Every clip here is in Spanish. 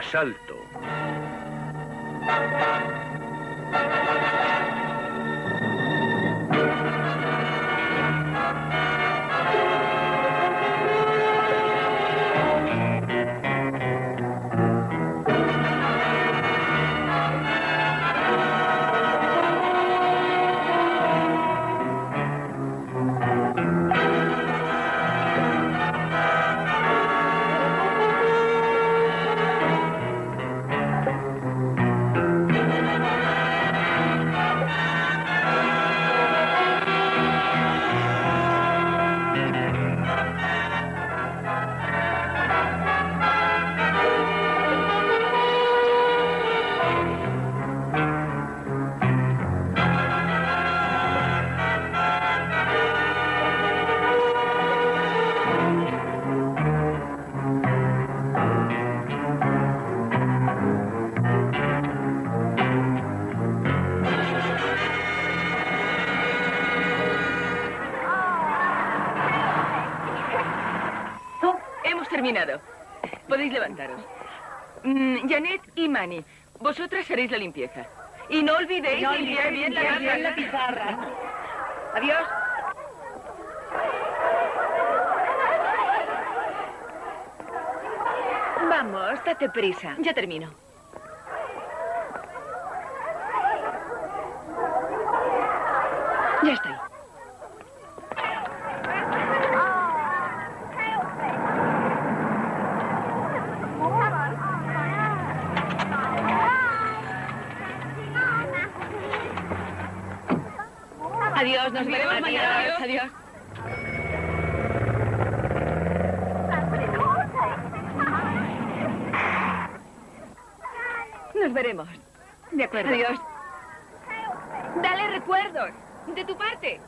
asalto. Terminado. Podéis levantaros. Janet y Manny, vosotras haréis la limpieza. Y no olvidéis limpiar bien la pizarra. Adiós. Vamos, date prisa. Ya termino. Ya estoy. Adiós, nos veremos mañana. Adiós. Nos veremos. De acuerdo. Adiós. Dale recuerdos. De tu parte.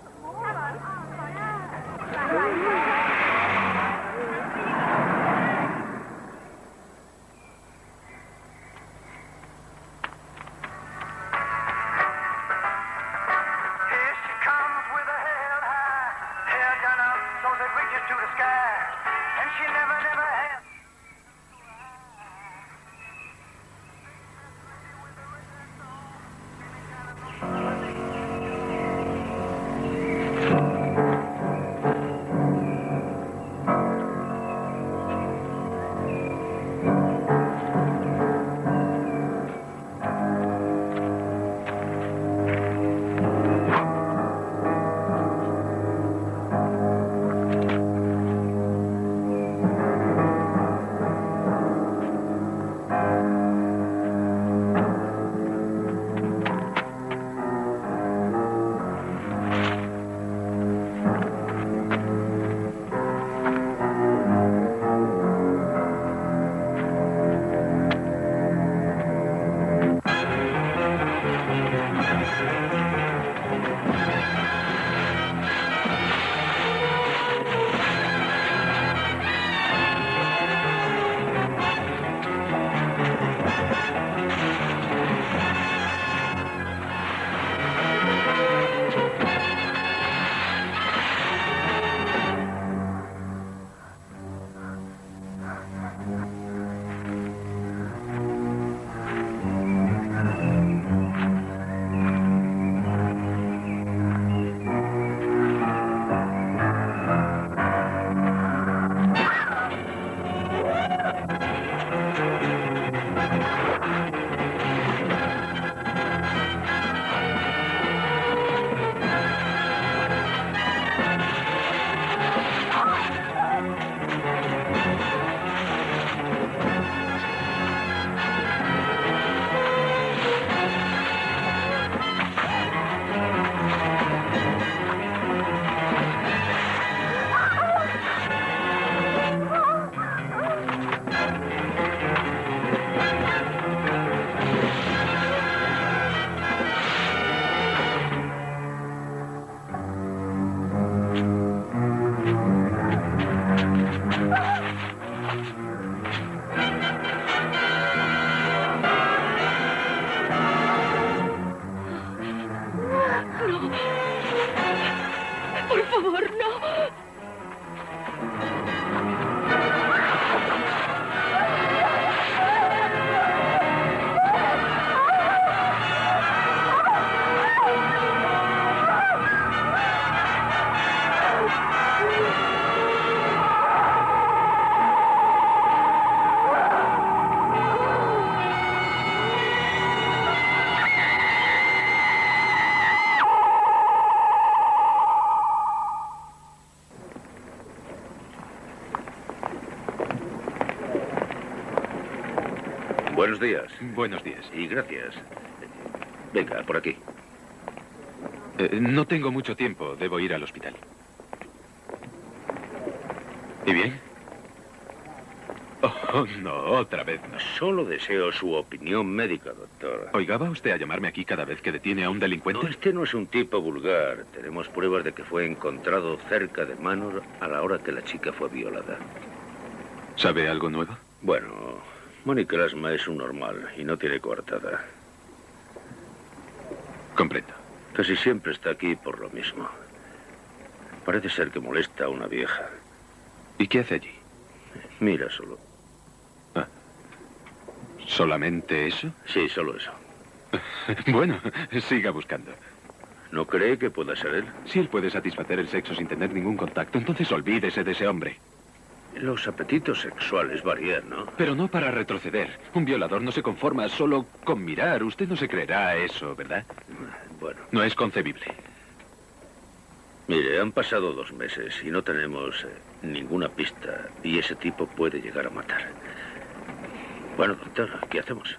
Buenos días. Buenos días. Y gracias. Venga, por aquí. No tengo mucho tiempo. Debo ir al hospital. ¿Y bien? Oh, no, otra vez no. Solo deseo su opinión médica, doctor. Oiga, ¿va usted a llamarme aquí cada vez que detiene a un delincuente? No, este no es un tipo vulgar. Tenemos pruebas de que fue encontrado cerca de Manor a la hora que la chica fue violada. ¿Sabe algo nuevo? Bueno, Mónica Lasma es un normal y no tiene coartada. Comprendo. Casi siempre está aquí por lo mismo. Parece ser que molesta a una vieja. ¿Y qué hace allí? Mira solo. ¿Solamente eso? Sí, solo eso. Bueno, siga buscando. ¿No cree que pueda ser él? Si él puede satisfacer el sexo sin tener ningún contacto, entonces olvídese de ese hombre. Los apetitos sexuales varían, ¿no? Pero no para retroceder. Un violador no se conforma solo con mirar. Usted no se creerá eso, ¿verdad? Bueno. No es concebible. Mire, han pasado 2 meses y no tenemos ninguna pista. Y ese tipo puede llegar a matar. Bueno, doctor, ¿qué hacemos?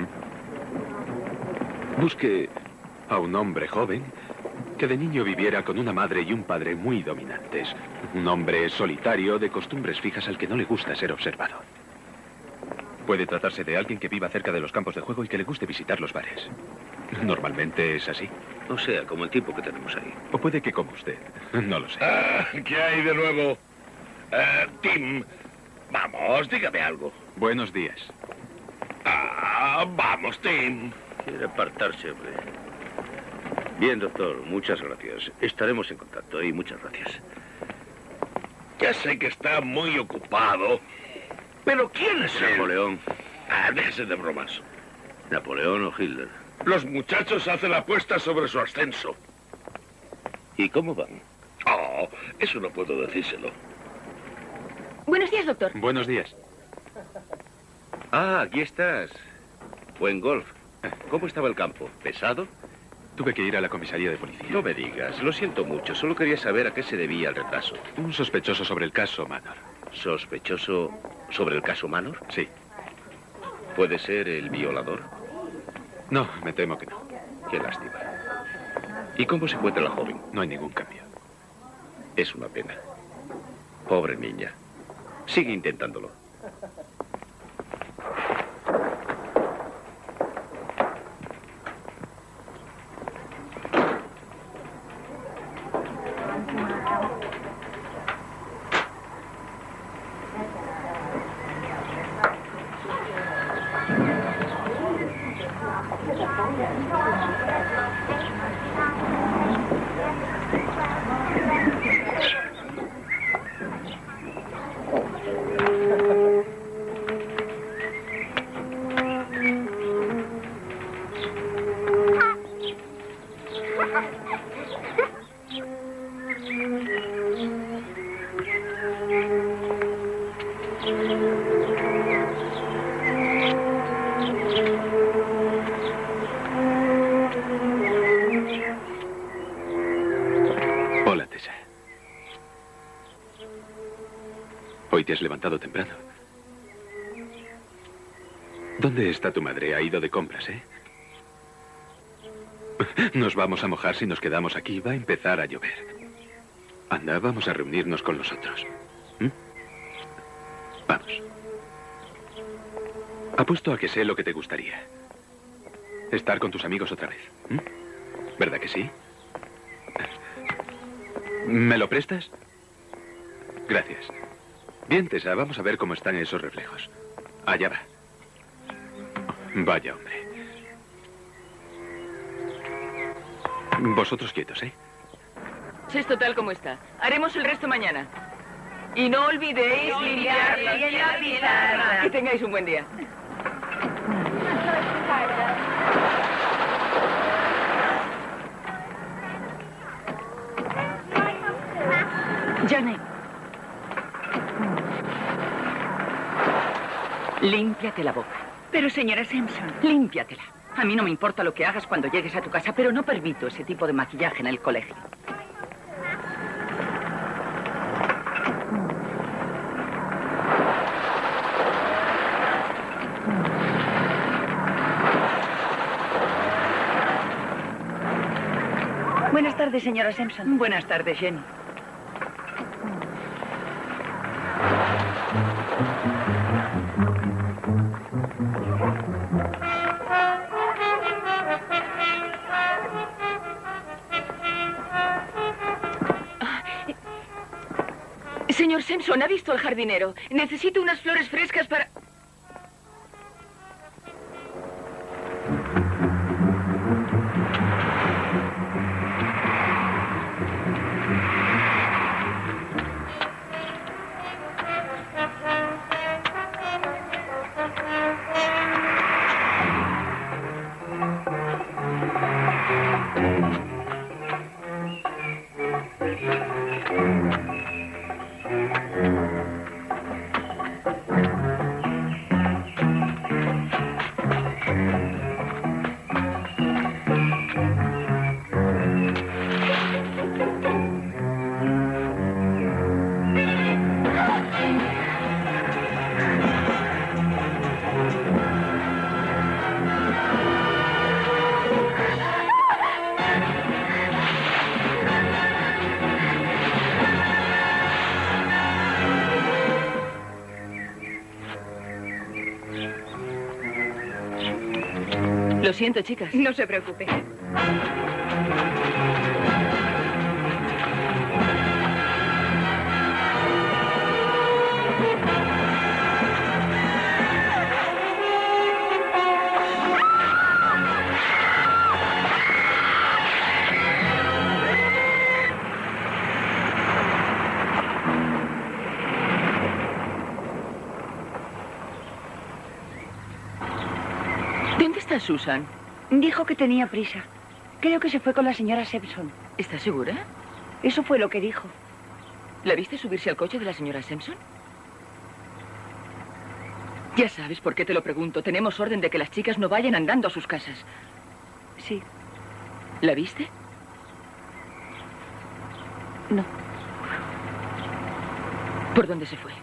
Busque a un hombre joven que de niño viviera con una madre y un padre muy dominantes. Un hombre solitario, de costumbres fijas, al que no le gusta ser observado. Puede tratarse de alguien que viva cerca de los campos de juego y que le guste visitar los bares. Normalmente es así. O sea, como el tipo que tenemos ahí. O puede que como usted. No lo sé. ¿Qué hay de nuevo? Tim, vamos, dígame algo. Buenos días. Vamos, Tim. Quiere apartarse, hombre. Bien, doctor, muchas gracias. Estaremos en contacto y muchas gracias. Ya sé que está muy ocupado, pero ¿quién es él? Napoleón. Déjese de bromas. ¿Napoleón o Hitler? Los muchachos hacen apuestas sobre su ascenso. ¿Y cómo van? Oh, eso no puedo decírselo. Buenos días, doctor. Buenos días. Aquí estás. Buen golf. ¿Cómo estaba el campo? ¿Pesado? Tuve que ir a la comisaría de policía. No me digas. Lo siento mucho. Solo quería saber a qué se debía el retraso. Un sospechoso sobre el caso Manor. ¿Sospechoso sobre el caso Manor? Sí. ¿Puede ser el violador? No, me temo que no. Qué lástima. ¿Y cómo se encuentra la joven? No hay ningún cambio. Es una pena. Pobre niña. Sigue intentándolo. Hola, Tessa. Hoy te has levantado temprano. ¿Dónde está tu madre? Ha ido de compras, ¿eh? Nos vamos a mojar si nos quedamos aquí. Va a empezar a llover. Anda, vamos a reunirnos con los otros. Vamos. Apuesto a que sé lo que te gustaría. Estar con tus amigos otra vez. ¿Verdad que sí? ¿Me lo prestas? Gracias. Bien, Tessa, vamos a ver cómo están esos reflejos. Allá va. Vaya, hombre. Vosotros quietos, ¿eh? Es total como está. Haremos el resto mañana. Y no olvidéis limpiar la pizarra. Que tengáis un buen día. Janet. Límpiate la boca. Pero, señora Simpson. Límpiatela. A mí no me importa lo que hagas cuando llegues a tu casa, pero no permito ese tipo de maquillaje en el colegio. Buenas tardes, señora Simpson. Buenas tardes, Jenny. Señor Simpson, ¿ha visto al jardinero? Necesito unas flores frescas para... Lo siento, chicas. No se preocupe. ¿Dónde está Susan? Dijo que tenía prisa. Creo que se fue con la señora Simpson. ¿Estás segura? Eso fue lo que dijo. ¿La viste subirse al coche de la señora Simpson? Ya sabes por qué te lo pregunto. Tenemos orden de que las chicas no vayan andando a sus casas. Sí. ¿La viste? No. ¿Por dónde se fue?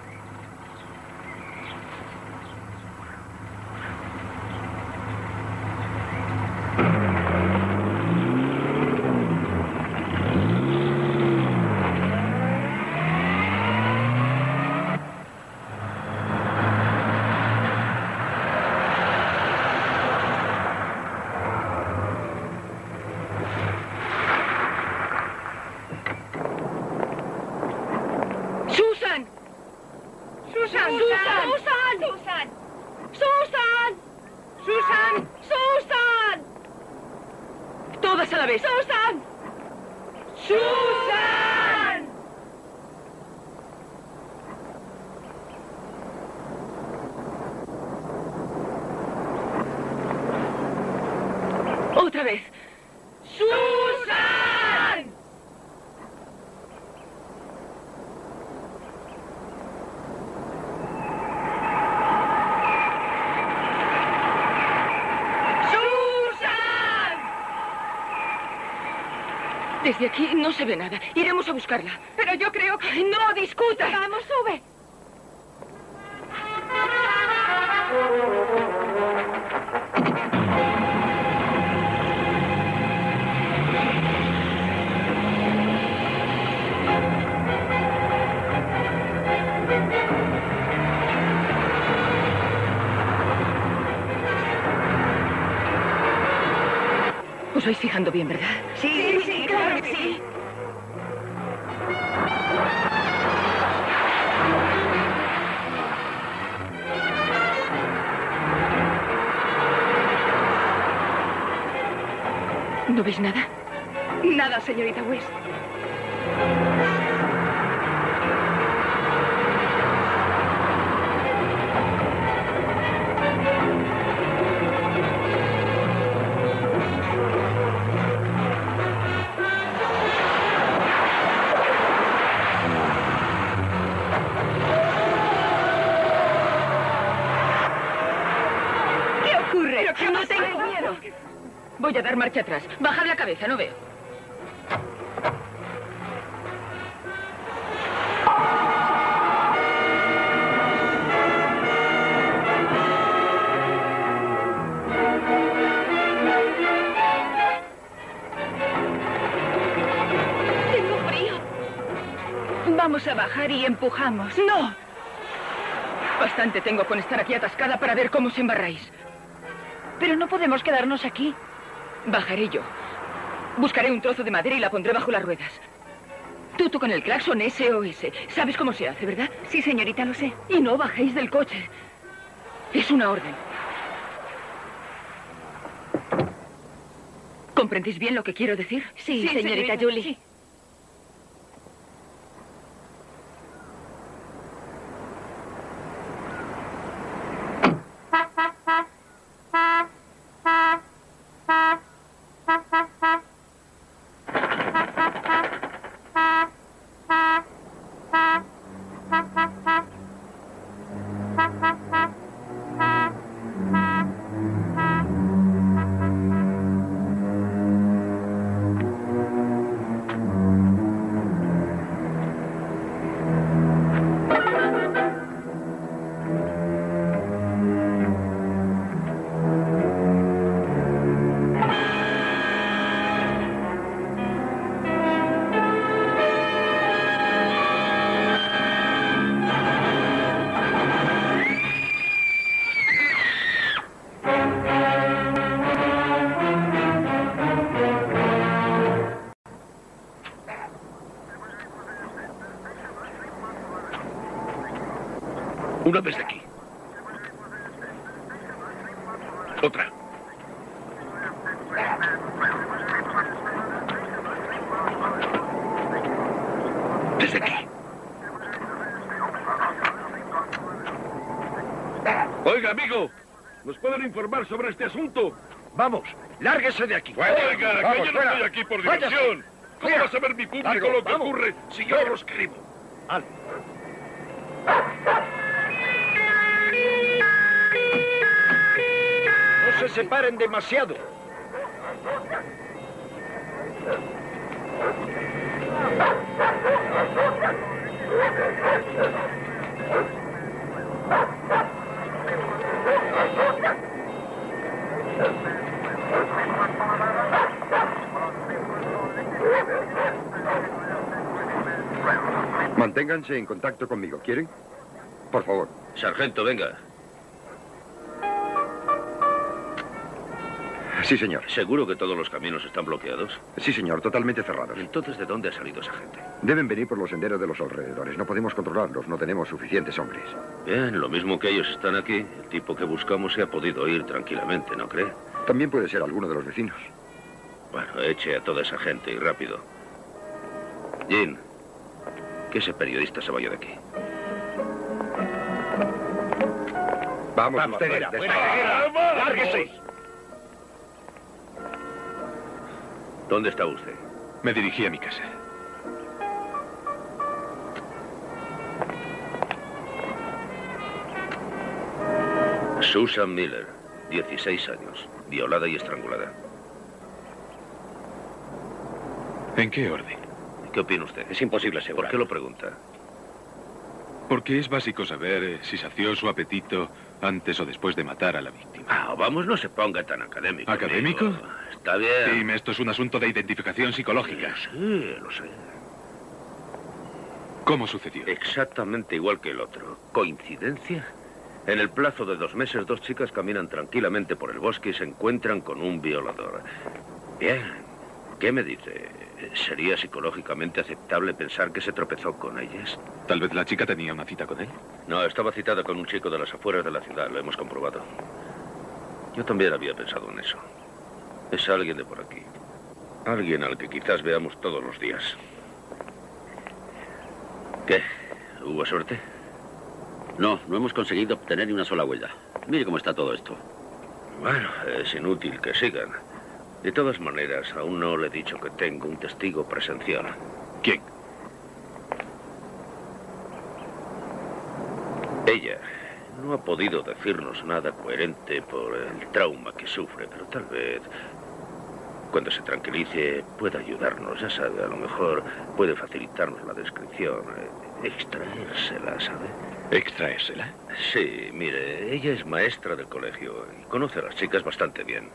¡Susan! ¡Susan! ¡Susan! ¡Susan! ¡Susan! ¡Susan! ¡Susan! Todas a la vez. ¡Susan! ¡Susan! Otra vez. ¡Susan! Desde aquí no se ve nada. Iremos a buscarla. Pero yo creo que... ¡No discutas! ¡Vamos, sube! Os vais fijando bien, ¿verdad? Sí, sí, claro que sí. ¿No veis nada? Nada, señorita West. ¿Qué ocurre? ¡Pero no tengo miedo! Voy a dar marcha atrás. Bajad la cabeza, no veo. Vamos a bajar y empujamos. ¡No! Bastante tengo con estar aquí atascada para ver cómo os embarráis. Pero no podemos quedarnos aquí. Bajaré yo. Buscaré un trozo de madera y la pondré bajo las ruedas. Tú con el claxon SOS. ¿Sabes cómo se hace, verdad? Sí, señorita, lo sé. Y no bajéis del coche. Es una orden. ¿Comprendéis bien lo que quiero decir? Sí, señorita Julie. Sí. Una desde aquí. Otra. Desde aquí. Oiga, amigo, ¿nos pueden informar sobre este asunto? Vamos, lárguese de aquí. Oiga, Vamos, que yo no fuera. estoy aquí por Váyase. diversión. ¿Cómo Fuera. va a saber mi público Largo, lo que vamos. ocurre si yo Fuera. lo escribo? Vale. No se separen demasiado. Manténganse en contacto conmigo, ¿quieren? Por favor. Sargento, venga. Sí, señor. ¿Seguro que todos los caminos están bloqueados? Sí, señor, totalmente cerrados. Entonces, ¿de dónde ha salido esa gente? Deben venir por los senderos de los alrededores. No podemos controlarlos, no tenemos suficientes hombres. Bien, lo mismo que ellos están aquí, el tipo que buscamos se ha podido ir tranquilamente, ¿no cree? También puede ser alguno de los vecinos. Bueno, eche a toda esa gente y rápido. Jean, que ese periodista se vaya de aquí. Vamos, Vamos, ustedes. fuera, fuera. Lárguese. ¿Dónde está usted? Me dirigí a mi casa. Susan Miller, 16 años, violada y estrangulada. ¿En qué orden? ¿Qué opina usted? Es imposible ¿Por asegurar. qué lo pregunta? Porque es básico saber si sació su apetito antes o después de matar a la víctima. Ah, vamos, no se ponga tan académico. ¿Académico? amigo. Está bien. Tim, esto es un asunto de identificación psicológica. Sí, lo sé. ¿Cómo sucedió? Exactamente igual que el otro. ¿Coincidencia? En el plazo de 2 meses, 2 chicas caminan tranquilamente por el bosque y se encuentran con un violador. Bien. ¿Qué me dice? ¿Sería psicológicamente aceptable pensar que se tropezó con ellas? Tal vez la chica tenía una cita con él. No, estaba citada con un chico de las afueras de la ciudad, lo hemos comprobado. Yo también había pensado en eso. Es alguien de por aquí. Alguien al que quizás veamos todos los días. ¿Qué? ¿Hubo suerte? No, no hemos conseguido obtener ni una sola huella. Mire cómo está todo esto. Bueno, es inútil que sigan. De todas maneras, aún no le he dicho que tengo un testigo presencial. ¿Quién? Ella no ha podido decirnos nada coherente por el trauma que sufre, pero tal vez cuando se tranquilice pueda ayudarnos. Ya sabe, a lo mejor puede facilitarnos la descripción, extraérsela, ¿sabe? ¿Extraérsela? Sí, mire, ella es maestra del colegio y conoce a las chicas bastante bien.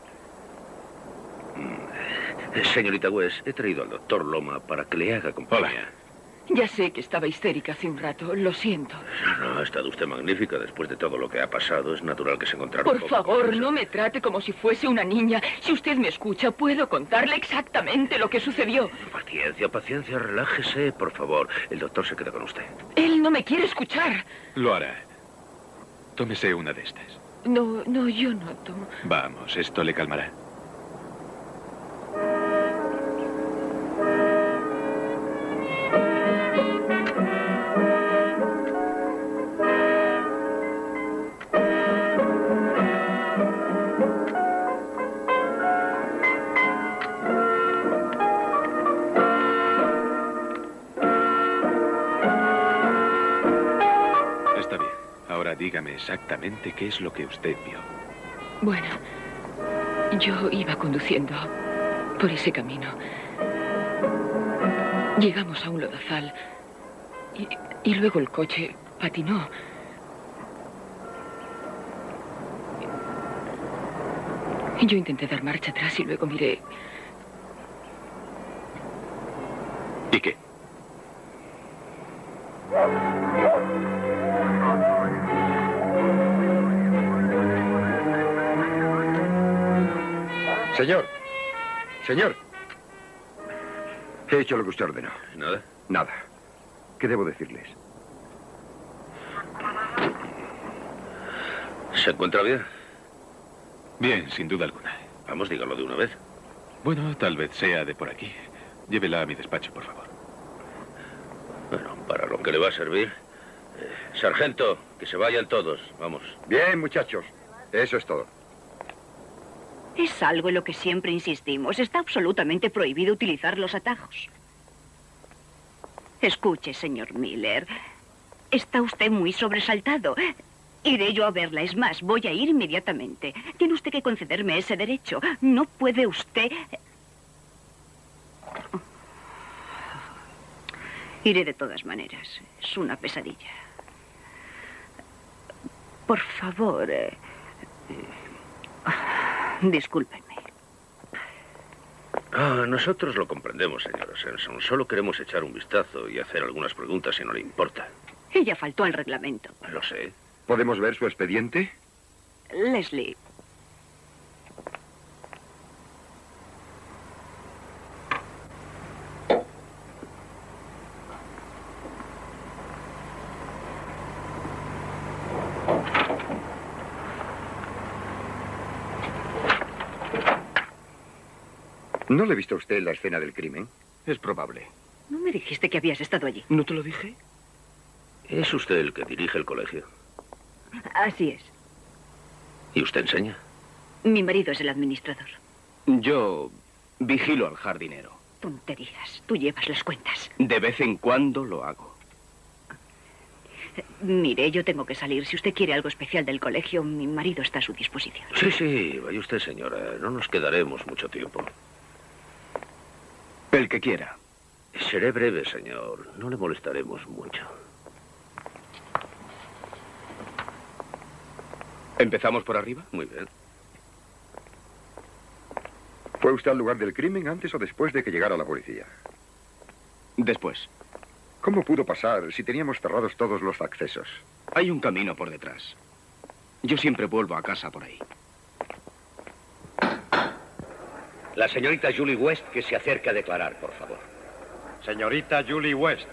Señorita West, he traído al doctor Loma para que le haga compañía. Ya sé que estaba histérica hace un rato, lo siento. No, ha estado usted magnífica después de todo lo que ha pasado. Es natural que se encontrara un Por poco favor, confusa. no me trate como si fuese una niña. Si usted me escucha, puedo contarle exactamente lo que sucedió. Paciencia, paciencia, relájese, por favor. El doctor se queda con usted. Él no me quiere escuchar. Lo hará. Tómese una de estas. No, yo no tomo. Vamos, esto le calmará. Está bien. Ahora dígame exactamente qué es lo que usted vio. Bueno, yo iba conduciendo por ese camino. Llegamos a un lodazal y luego el coche patinó. Yo intenté dar marcha atrás y luego miré. ¿Y qué? Señor. Señor. He hecho lo que usted ordenó. ¿Nada? Nada. ¿Qué debo decirles? ¿Se encuentra bien? Bien, sin duda alguna. Vamos, dígalo de una vez. Bueno, tal vez sea de por aquí. Llévela a mi despacho, por favor. Bueno, para lo que le va a servir. Sargento, que se vayan todos. Vamos. Bien, muchachos. Eso es todo. Es algo en lo que siempre insistimos. Está absolutamente prohibido utilizar los atajos. Escuche, señor Miller. Está usted muy sobresaltado. Iré yo a verla. Es más, voy a ir inmediatamente. Tiene usted que concederme ese derecho. No puede usted... Iré de todas maneras. Es una pesadilla. Por favor... Discúlpenme. Nosotros lo comprendemos, señora Sanson. Solo queremos echar un vistazo y hacer algunas preguntas si no le importa. Ella faltó al reglamento. Lo sé. ¿Podemos ver su expediente? Leslie. ¿No le he visto a usted en la escena del crimen? Es probable. ¿No me dijiste que habías estado allí? ¿No te lo dije? ¿Es usted el que dirige el colegio? Así es. ¿Y usted enseña? Mi marido es el administrador. Yo vigilo al jardinero. Tonterías. Tú llevas las cuentas. De vez en cuando lo hago. Mire, yo tengo que salir. Si usted quiere algo especial del colegio, mi marido está a su disposición. Sí, vaya usted, señora. No nos quedaremos mucho tiempo. El que quiera. Seré breve, señor. No le molestaremos mucho. ¿Empezamos por arriba? Muy bien. ¿Fue usted al lugar del crimen antes o después de que llegara la policía? Después. ¿Cómo pudo pasar si teníamos cerrados todos los accesos? Hay un camino por detrás. Yo siempre vuelvo a casa por ahí. La señorita Julie West que se acerca a declarar, por favor. Señorita Julie West.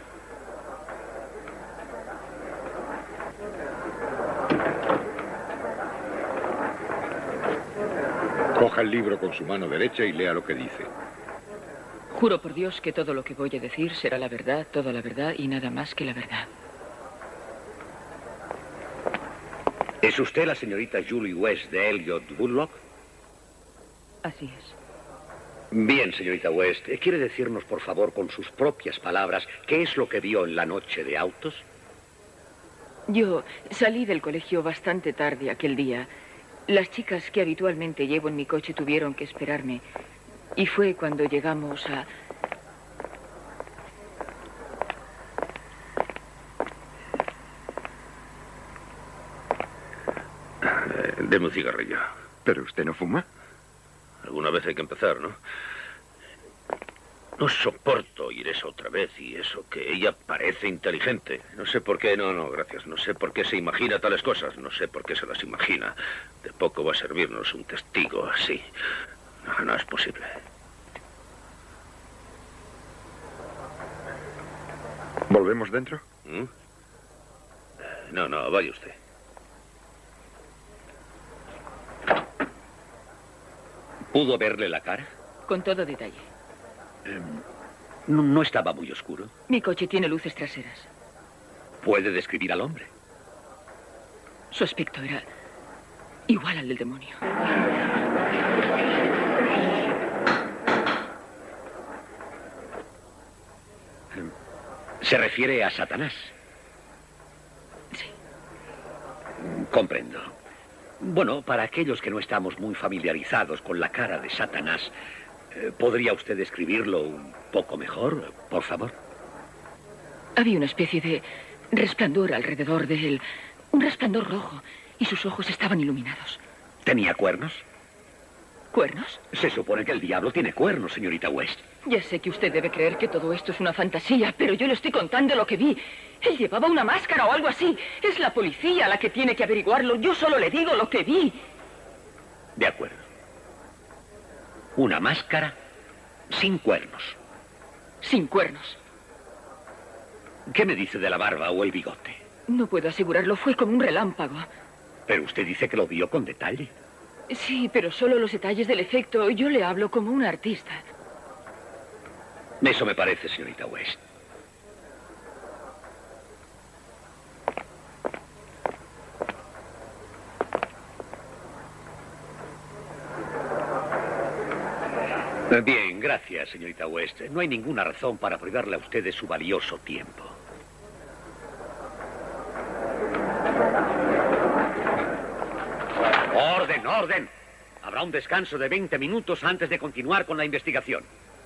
Coja el libro con su mano derecha y lea lo que dice. Juro por Dios que todo lo que voy a decir será la verdad, toda la verdad y nada más que la verdad. ¿Es usted la señorita Julie West de Elliot Woodlock? Así es. Bien, señorita West. ¿Quiere decirnos, por favor, con sus propias palabras, qué es lo que vio en la noche de autos? Yo salí del colegio bastante tarde aquel día. Las chicas que habitualmente llevo en mi coche tuvieron que esperarme. Y fue cuando llegamos a... Deme un cigarrillo. ¿Pero usted no fuma? Alguna vez hay que empezar, ¿no? No soporto oír eso otra vez y eso que ella parece inteligente. No sé por qué, no, gracias. No sé por qué se imagina tales cosas. No sé por qué se las imagina. De poco va a servirnos un testigo así. No es posible. ¿Volvemos dentro? ¿Mm? No, vaya usted. ¿Pudo verle la cara? Con todo detalle. No estaba muy oscuro. Mi coche tiene luces traseras. ¿Puede describir al hombre? Su aspecto era igual al del demonio. ¿Se refiere a Satanás? Sí. Comprendo. Bueno, para aquellos que no estamos muy familiarizados con la cara de Satanás, ¿podría usted describirlo un poco mejor, por favor? Había una especie de resplandor alrededor de él. Un resplandor rojo. Y sus ojos estaban iluminados. ¿Tenía cuernos? ¿Cuernos? Se supone que el diablo tiene cuernos, señorita West. Ya sé que usted debe creer que todo esto es una fantasía, pero yo le estoy contando lo que vi. Él llevaba una máscara o algo así. Es la policía la que tiene que averiguarlo. Yo solo le digo lo que vi. De acuerdo. Una máscara sin cuernos. Sin cuernos. ¿Qué me dice de la barba o el bigote? No puedo asegurarlo. Fue como un relámpago. Pero usted dice que lo vio con detalle. Sí, pero solo los detalles del efecto. Yo le hablo como un artista. Eso me parece, señorita West. Bien, gracias, señorita West. No hay ninguna razón para privarle a usted de su valioso tiempo. ¡Orden, orden! Habrá un descanso de 20 minutos antes de continuar con la investigación.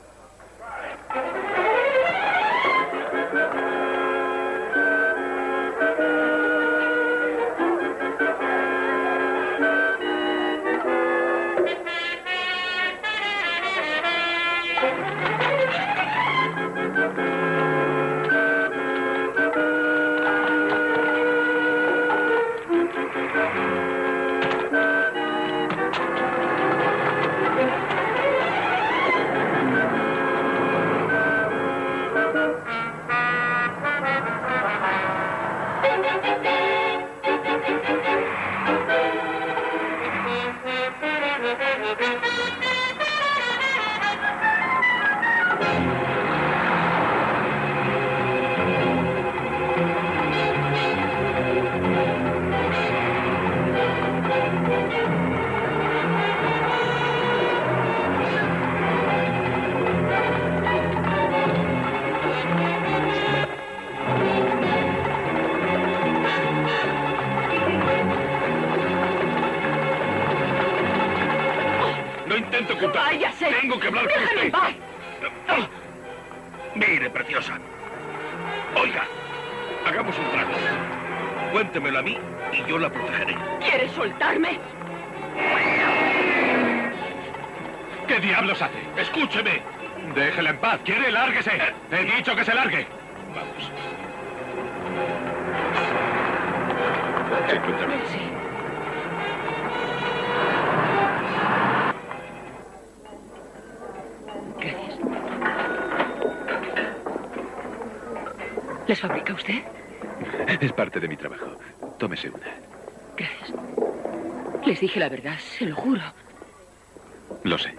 ¡Váyase! Tengo que hablar con ¡Déjame usted. en paz! Mire, preciosa. Oiga, hagamos un trato. Cuéntemelo a mí y yo la protegeré. ¿Quiere soltarme? ¿Qué diablos hace? Escúcheme. Déjela en paz. ¿Quiere? Lárguese. He dicho que se largue. Vamos. Cuéntame. Sí. Gracias. ¿Las fabrica usted? Es parte de mi trabajo. Tómese una. Gracias. Les dije la verdad, se lo juro. Lo sé.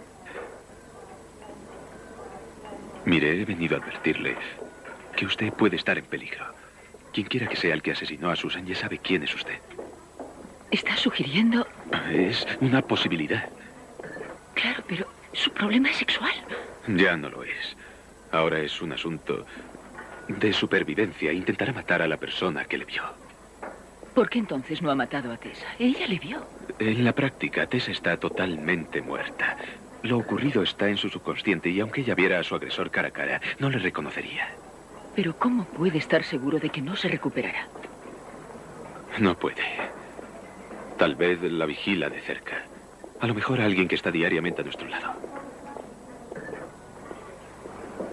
Mire, he venido a advertirle que usted puede estar en peligro. Quien quiera que sea el que asesinó a Susan ya sabe quién es usted. ¿Está sugiriendo? Es una posibilidad. Claro, pero su problema es sexual. Ya no lo es. Ahora es un asunto de supervivencia. Intentará matar a la persona que le vio. ¿Por qué entonces no ha matado a Tessa? Ella le vio. En la práctica, Tessa está totalmente muerta. Lo ocurrido está en su subconsciente y aunque ella viera a su agresor cara a cara, no le reconocería. Pero ¿cómo puede estar seguro de que no se recuperará? No puede. Tal vez la vigila de cerca. A lo mejor alguien que está diariamente a nuestro lado.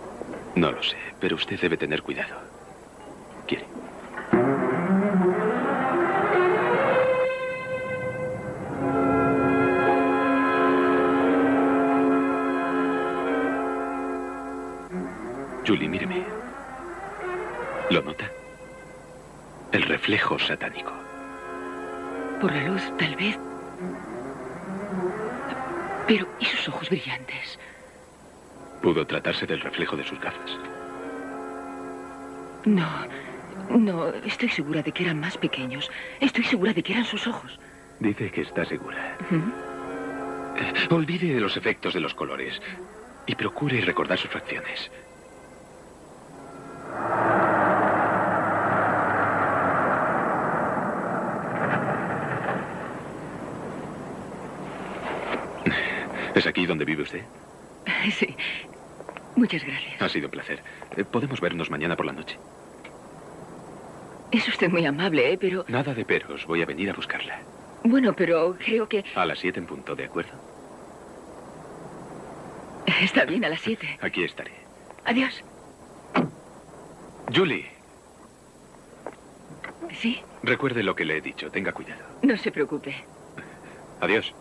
No lo sé, pero usted debe tener cuidado. ¿Quiere? Julie, míreme. ¿Lo nota? El reflejo satánico. Por la luz, tal vez. Pero, ¿y sus ojos brillantes? ¿Pudo tratarse del reflejo de sus gafas? No, estoy segura de que eran más pequeños. Estoy segura de que eran sus ojos. Dice que está segura. Olvide los efectos de los colores y procure recordar sus facciones. ¿Es aquí donde vive usted? Sí. Muchas gracias. Ha sido un placer. ¿Podemos vernos mañana por la noche? Es usted muy amable, pero... Nada de peros. Voy a venir a buscarla. Bueno, pero creo que... A las 7 en punto, ¿de acuerdo? Está bien, a las 7. Aquí estaré. Adiós. Julie. ¿Sí? Recuerde lo que le he dicho. Tenga cuidado. No se preocupe. Adiós.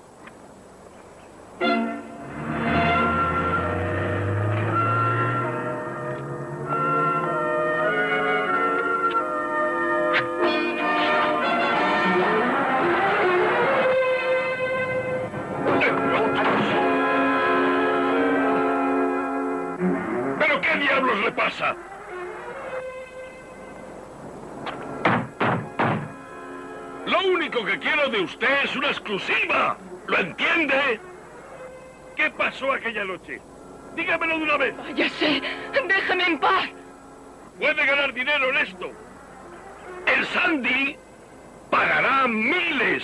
¿Pero qué diablos le pasa? Lo único que quiero de usted es una exclusiva. ¿Lo entiende? ¿Qué pasó aquella noche? Dígamelo de una vez. ¡Váyase! ¡Déjeme en paz! Puede ganar dinero en esto. El Sandy pagará miles.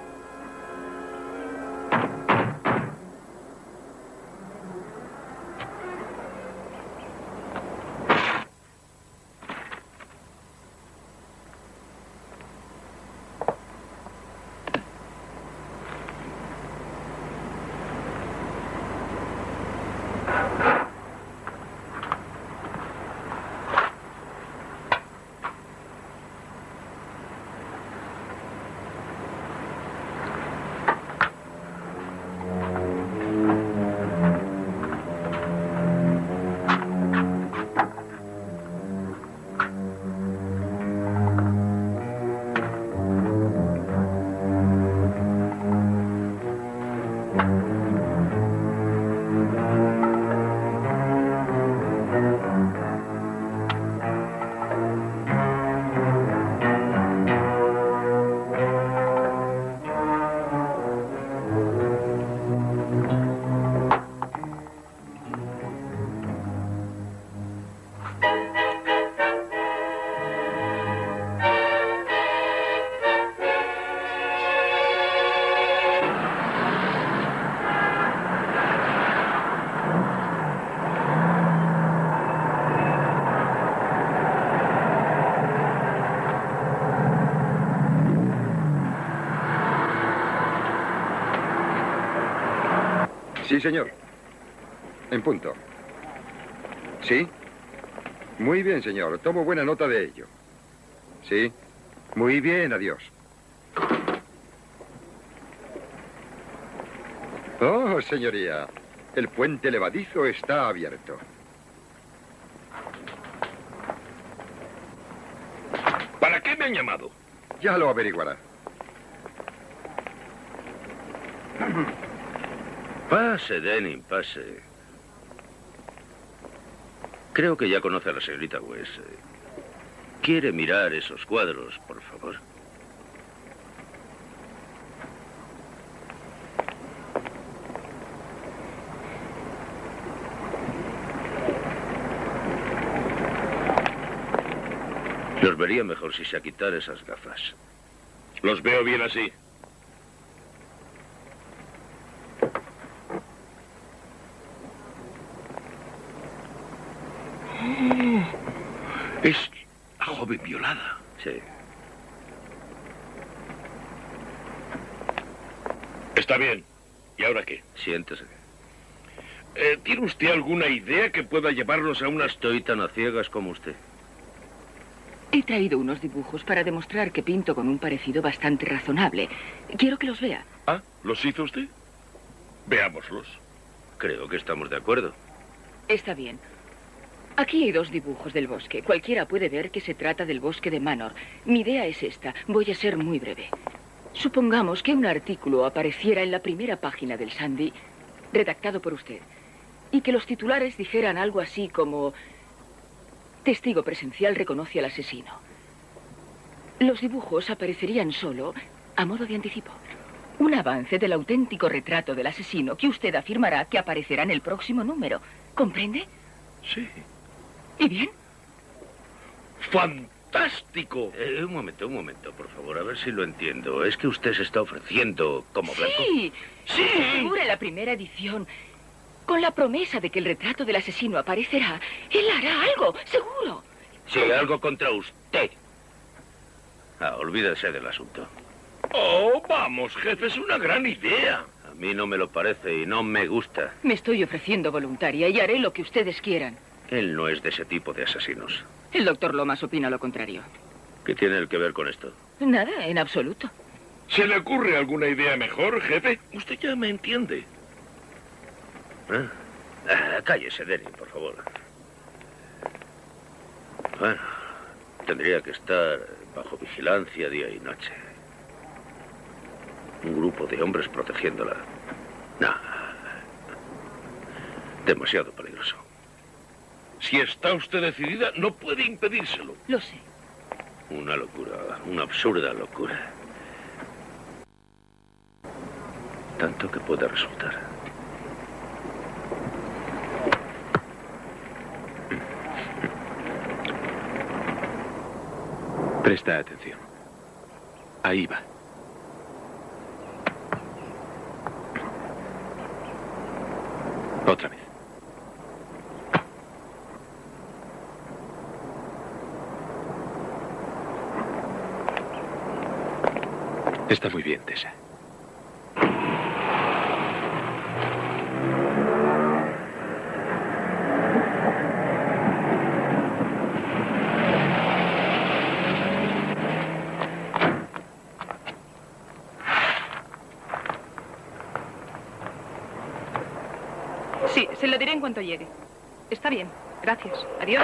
Sí, señor. En punto. ¿Sí? Muy bien, señor. Tomo buena nota de ello. Sí. Muy bien, adiós. Oh, señoría. El puente levadizo está abierto. ¿Para qué me han llamado? Ya lo averiguará. Pase, Denny, pase. Creo que ya conoce a la señorita West. ¿Quiere mirar esos cuadros, por favor? Los vería mejor si se quitara esas gafas. Los veo bien así. Es la joven violada. Sí. Está bien. ¿Y ahora qué? Siéntese. ¿Tiene usted alguna idea que pueda llevarnos a una... Estoy tan a ciegas como usted. He traído unos dibujos para demostrar que pinto con un parecido bastante razonable. Quiero que los vea. Ah, ¿los hizo usted? Veámoslos. Creo que estamos de acuerdo. Está bien. Aquí hay 2 dibujos del bosque. Cualquiera puede ver que se trata del bosque de Manor. Mi idea es esta. Voy a ser muy breve. Supongamos que un artículo apareciera en la primera página del Sunday, redactado por usted, y que los titulares dijeran algo así como: testigo presencial reconoce al asesino. Los dibujos aparecerían solo a modo de anticipo. Un avance del auténtico retrato del asesino que usted afirmará que aparecerá en el próximo número. ¿Comprende? Sí. ¿Y bien? ¡Fantástico! Un momento, por favor, a ver si lo entiendo. ¿Es que usted se está ofreciendo como blanco? Sí. Sí. Asegura la primera edición. Con la promesa de que el retrato del asesino aparecerá, él hará algo, seguro. Sí, algo contra usted. Olvídese del asunto. Oh, vamos, jefe, es una gran idea. A mí no me lo parece y no me gusta. Me estoy ofreciendo voluntaria y haré lo que ustedes quieran. Él no es de ese tipo de asesinos. El doctor Lomas opina lo contrario. ¿Qué tiene él que ver con esto? Nada, en absoluto. ¿Se le ocurre alguna idea mejor, jefe? Usted ya me entiende. Cállese, Denny, por favor. Bueno, tendría que estar bajo vigilancia día y noche. Un grupo de hombres protegiéndola. No. Demasiado peligroso. Si está usted decidida, no puede impedírselo. Lo sé. Una locura, una absurda locura. Tanto que puede resultar. Presta atención. Ahí va. Otra vez. Está muy bien, Tessa. Sí, se lo diré en cuanto llegue. Está bien, gracias. Adiós.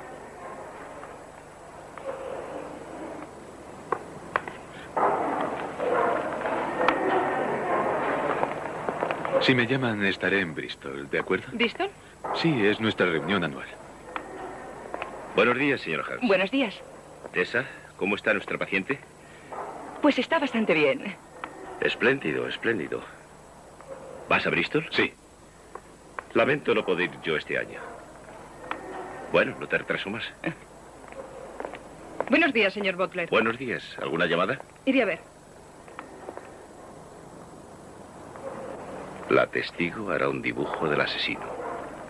Si me llaman, estaré en Bristol, ¿de acuerdo? ¿Bristol? Sí, es nuestra reunión anual. Buenos días, señor Hans. Buenos días. Tessa, ¿cómo está nuestra paciente? Pues está bastante bien. Espléndido, espléndido. ¿Vas a Bristol? Sí. Lamento no poder ir yo este año. Bueno, no te retraso más. Buenos días, señor Butler. Buenos días. ¿Alguna llamada? Iré a ver. La testigo hará un dibujo del asesino.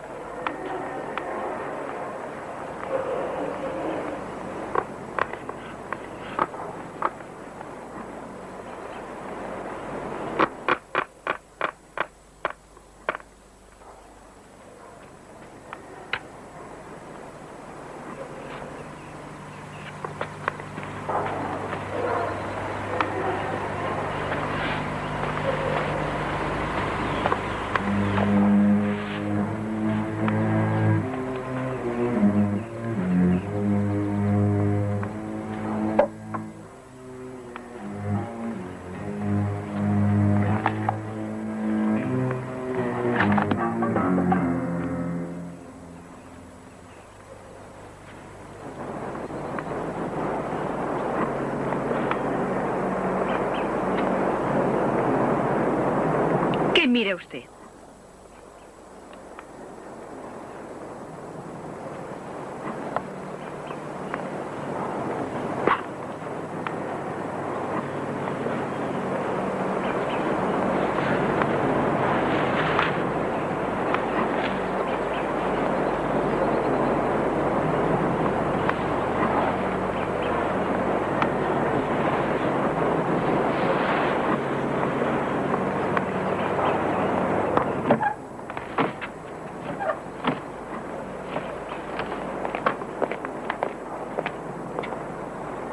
Mire usted.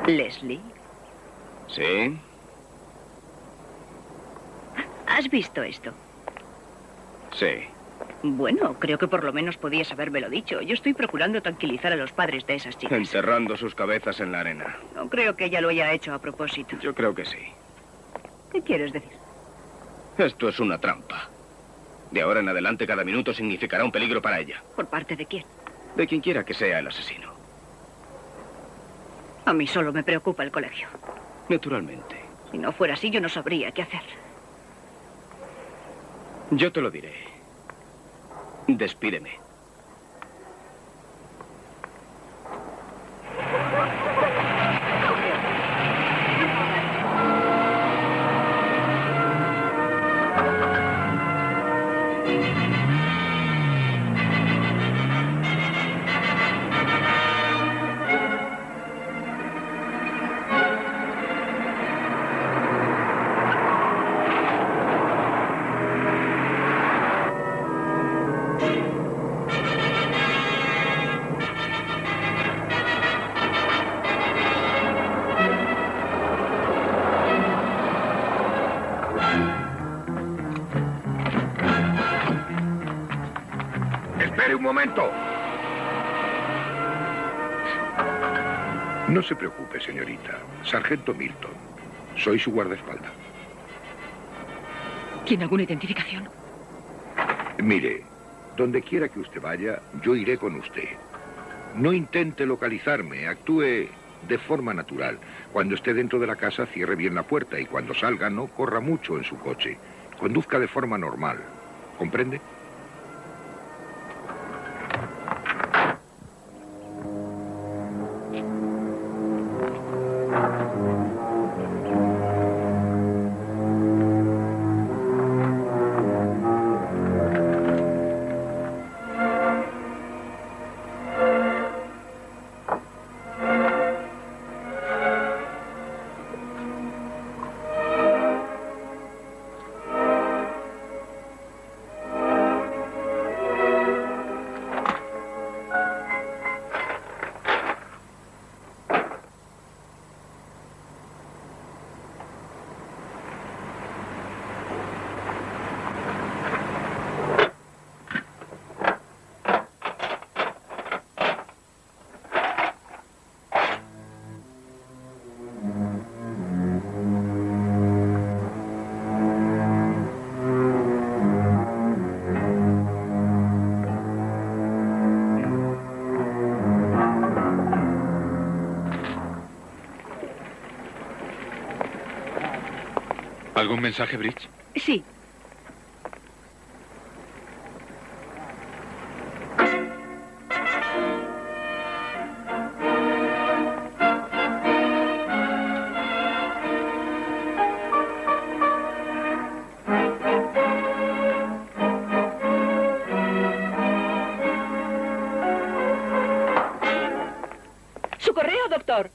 Leslie, ¿Sí? ¿has visto esto? Sí. Bueno, creo que por lo menos podías habérmelo dicho. Yo estoy procurando tranquilizar a los padres de esas chicas. Enterrando sus cabezas en la arena. No creo que ella lo haya hecho a propósito. Yo creo que sí. ¿Qué quieres decir? Esto es una trampa. De ahora en adelante, cada minuto significará un peligro para ella. ¿Por parte de quién? De quien quiera que sea el asesino. A mí solo me preocupa el colegio. Naturalmente. Si no fuera así, yo no sabría qué hacer. Yo te lo diré. Despídeme. ¡Espere un momento! No se preocupe, señorita. Sargento Milton. Soy su guardaespaldas. ¿Tiene alguna identificación? Mire, donde quiera que usted vaya, yo iré con usted. No intente localizarme, actúe de forma natural. Cuando esté dentro de la casa, cierre bien la puerta y cuando salga, no corra mucho en su coche. Conduzca de forma normal. ¿Comprende? ¿Algún mensaje, Bridge? Sí. ¡Su correo, doctor!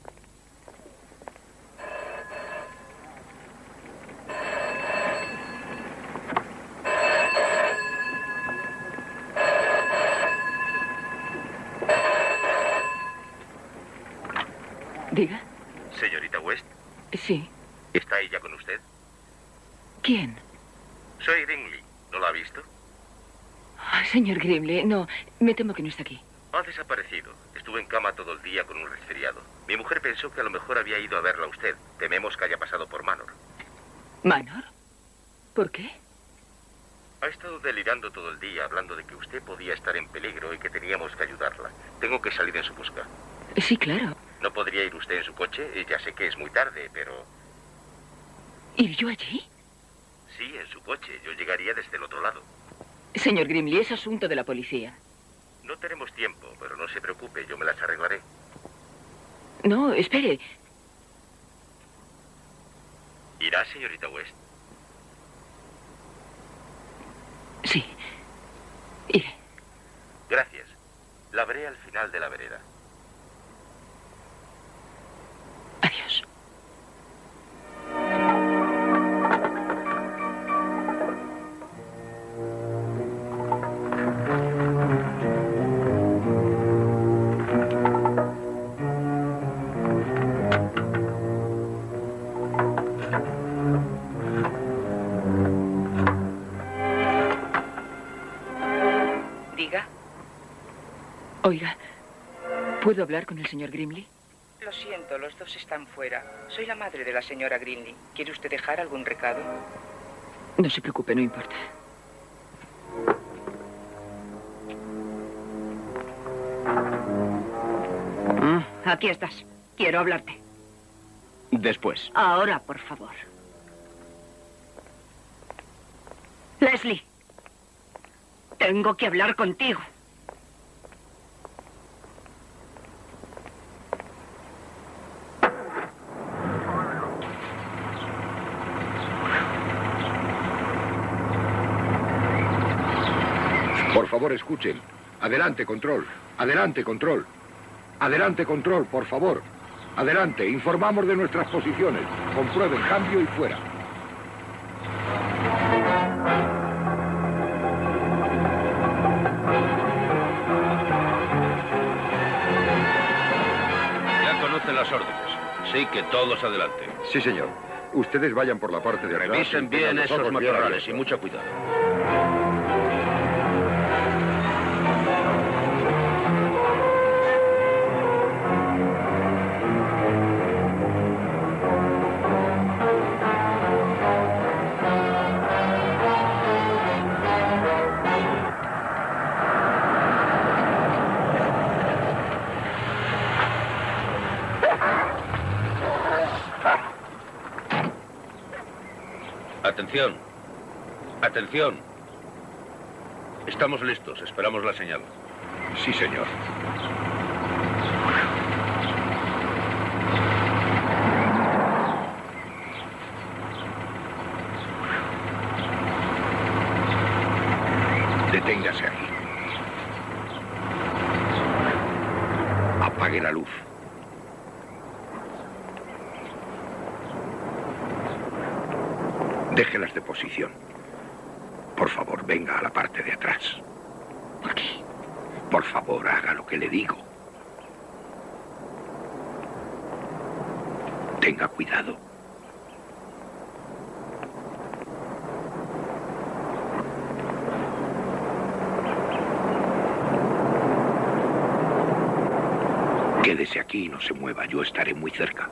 Diga. Señorita West, Sí. ¿está ella con usted? ¿Quién? Soy Grimley. ¿No la ha visto? Señor Grimley, no, me temo que no está aquí. Ha desaparecido. Estuve en cama todo el día con un resfriado. Mi mujer pensó que a lo mejor había ido a verla a usted. Tememos que haya pasado por Manor. ¿Manor? ¿Por qué? Ha estado delirando todo el día, hablando de que usted podía estar en peligro y que teníamos que ayudarla. Tengo que salir en su busca. Sí, claro. ¿No podría ir usted en su coche? Ya sé que es muy tarde, pero... ¿Ir yo allí? Sí, en su coche. Yo llegaría desde el otro lado. Señor Grimley, es asunto de la policía. No tenemos tiempo, pero no se preocupe, yo me las arreglaré. No, espere. ¿Irá, señorita West? Sí. Iré. Gracias. La veré al final de la vereda. Adiós. Oiga, ¿puedo hablar con el señor Grimley? Lo siento, los dos están fuera. Soy la madre de la señora Grimley. ¿Quiere usted dejar algún recado? No se preocupe, no importa. Aquí estás. Quiero hablarte. Después. Ahora, por favor. Leslie, tengo que hablar contigo. Por favor, escuchen. Adelante, control. Adelante, control. Adelante, control, por favor. Adelante, informamos de nuestras posiciones. Comprueben, cambio y fuera. Ya conocen las órdenes. Sí, que todos adelante. Sí, señor. Ustedes vayan por la parte de atrás. Revisen bien esos matorrales y mucho cuidado. Atención. Atención. Estamos listos. Esperamos la señal. Sí, señor. Deténgase aquí. Apague la luz. Déjelas de posición. Por favor, venga a la parte de atrás. ¿Por qué? Por favor, haga lo que le digo. Tenga cuidado. Quédese aquí y no se mueva. Yo estaré muy cerca.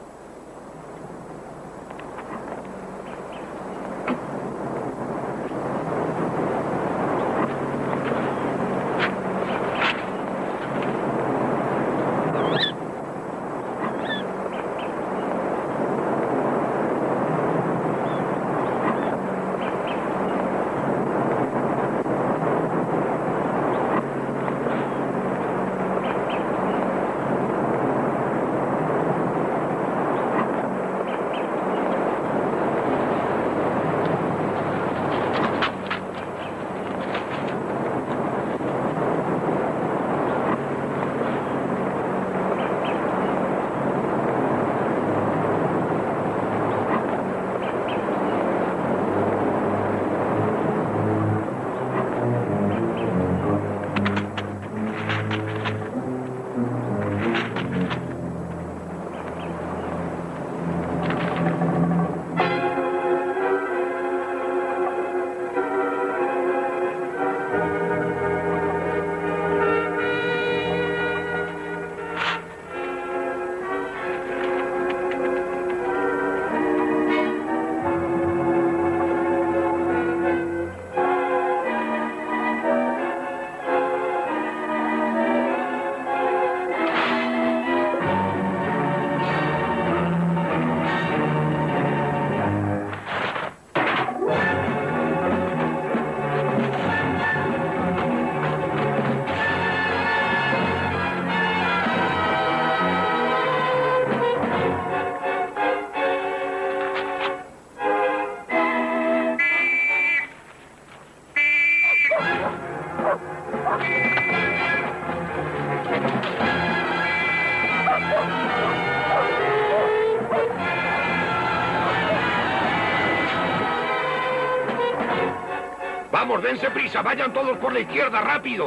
¡Vamos, dense prisa! ¡Vayan todos por la izquierda, rápido!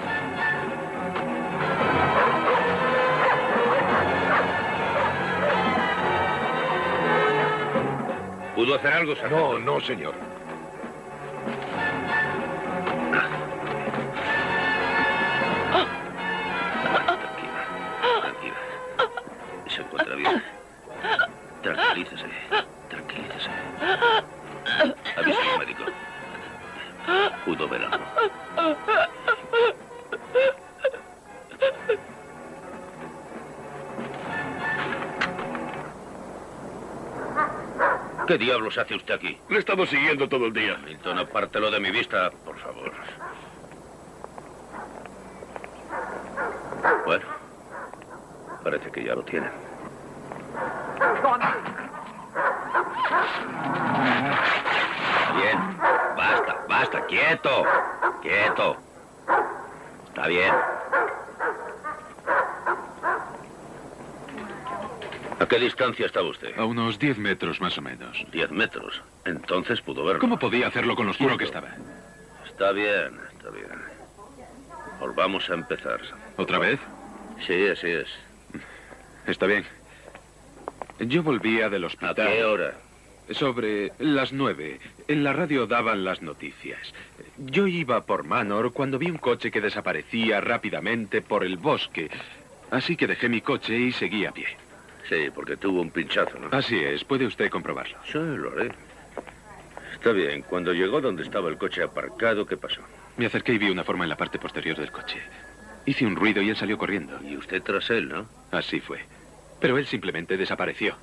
¿Pudo hacer algo, sargento? No, señor. ¿Qué diablos hace usted aquí? Le estamos siguiendo todo el día. Milton, apártelo de mi vista, por favor. Bueno, parece que ya lo tienen. Bien, basta, quieto, quieto. Está bien. ¿A qué distancia estaba usted? A unos 10 metros más o menos. 10 metros. Entonces pudo verlo. ¿Cómo podía hacerlo con lo oscuro que estaba? Está bien, está bien. Volvamos a empezar. ¿Otra vez? Sí, así es. Está bien. Yo volvía del hospital. ¿A qué hora? Sobre las 9. En la radio daban las noticias. Yo iba por Manor cuando vi un coche que desaparecía rápidamente por el bosque. Así que dejé mi coche y seguí a pie. Sí, porque tuvo un pinchazo, ¿no? Así es, puede usted comprobarlo. Sí, lo haré. Está bien, cuando llegó donde estaba el coche aparcado, ¿qué pasó? Me acerqué y vi una forma en la parte posterior del coche. Hice un ruido y él salió corriendo. Y usted tras él, ¿no? Así fue. Pero él simplemente desapareció.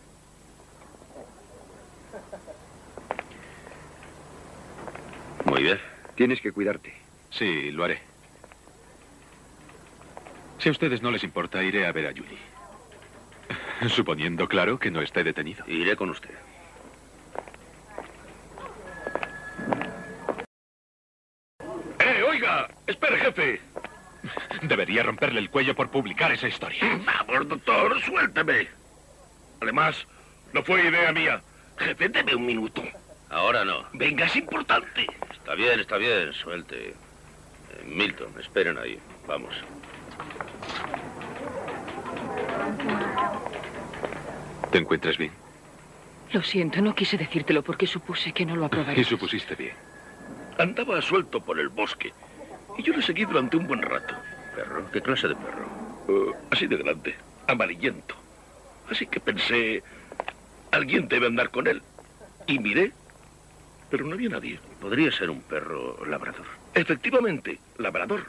Muy bien. Tienes que cuidarte. Sí, lo haré. Si a ustedes no les importa, iré a ver a Julie. Suponiendo, claro, que no esté detenido. Iré con usted. Oiga! ¡Espere, jefe! Debería romperle el cuello por publicar esa historia. Vamos, doctor, suélteme. Además, no fue idea mía. Jefe, deme un minuto. Ahora no. Venga, es importante. Está bien, suelte. Milton, esperen ahí. Vamos. ¿Te encuentras bien? Lo siento, no quise decírtelo porque supuse que no lo aprobarías. Y supusiste bien. Andaba suelto por el bosque y yo le seguí durante un buen rato. ¿Perro? ¿Qué clase de perro? Así de grande, amarillento. Así que pensé, alguien debe andar con él. Y miré, pero no había nadie. Podría ser un perro labrador. Efectivamente, labrador.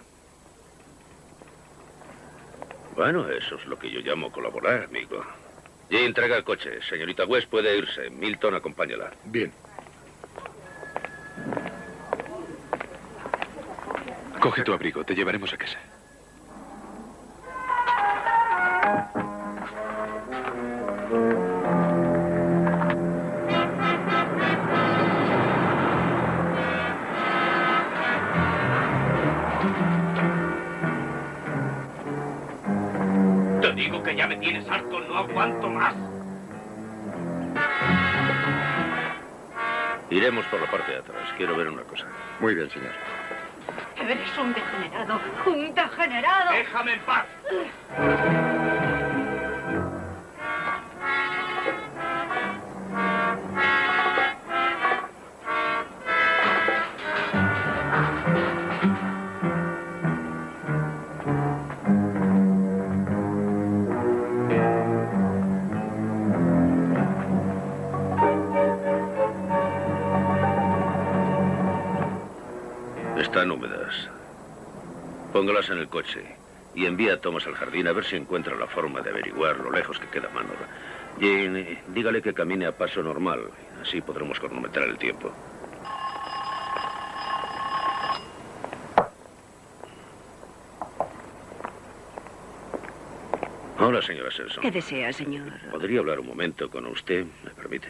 Bueno, eso es lo que yo llamo colaborar, amigo. Y entrega el coche. Señorita West puede irse. Milton, acompáñala. Bien. Coge tu abrigo, te llevaremos a casa. Te digo que ya me tienes harto, no aguanto más. Iremos por la parte de atrás. Quiero ver una cosa. Muy bien, señor. Eres un degenerado, un degenerado. Déjame en paz. Están húmedas. Póngalas en el coche y envía a Thomas al jardín a ver si encuentra la forma de averiguar lo lejos que queda Manor. Jane, dígale que camine a paso normal. Así podremos cronometrar el tiempo. Hola, señora Selson. ¿Qué desea, señor? ¿Podría hablar un momento con usted? ¿Me permite?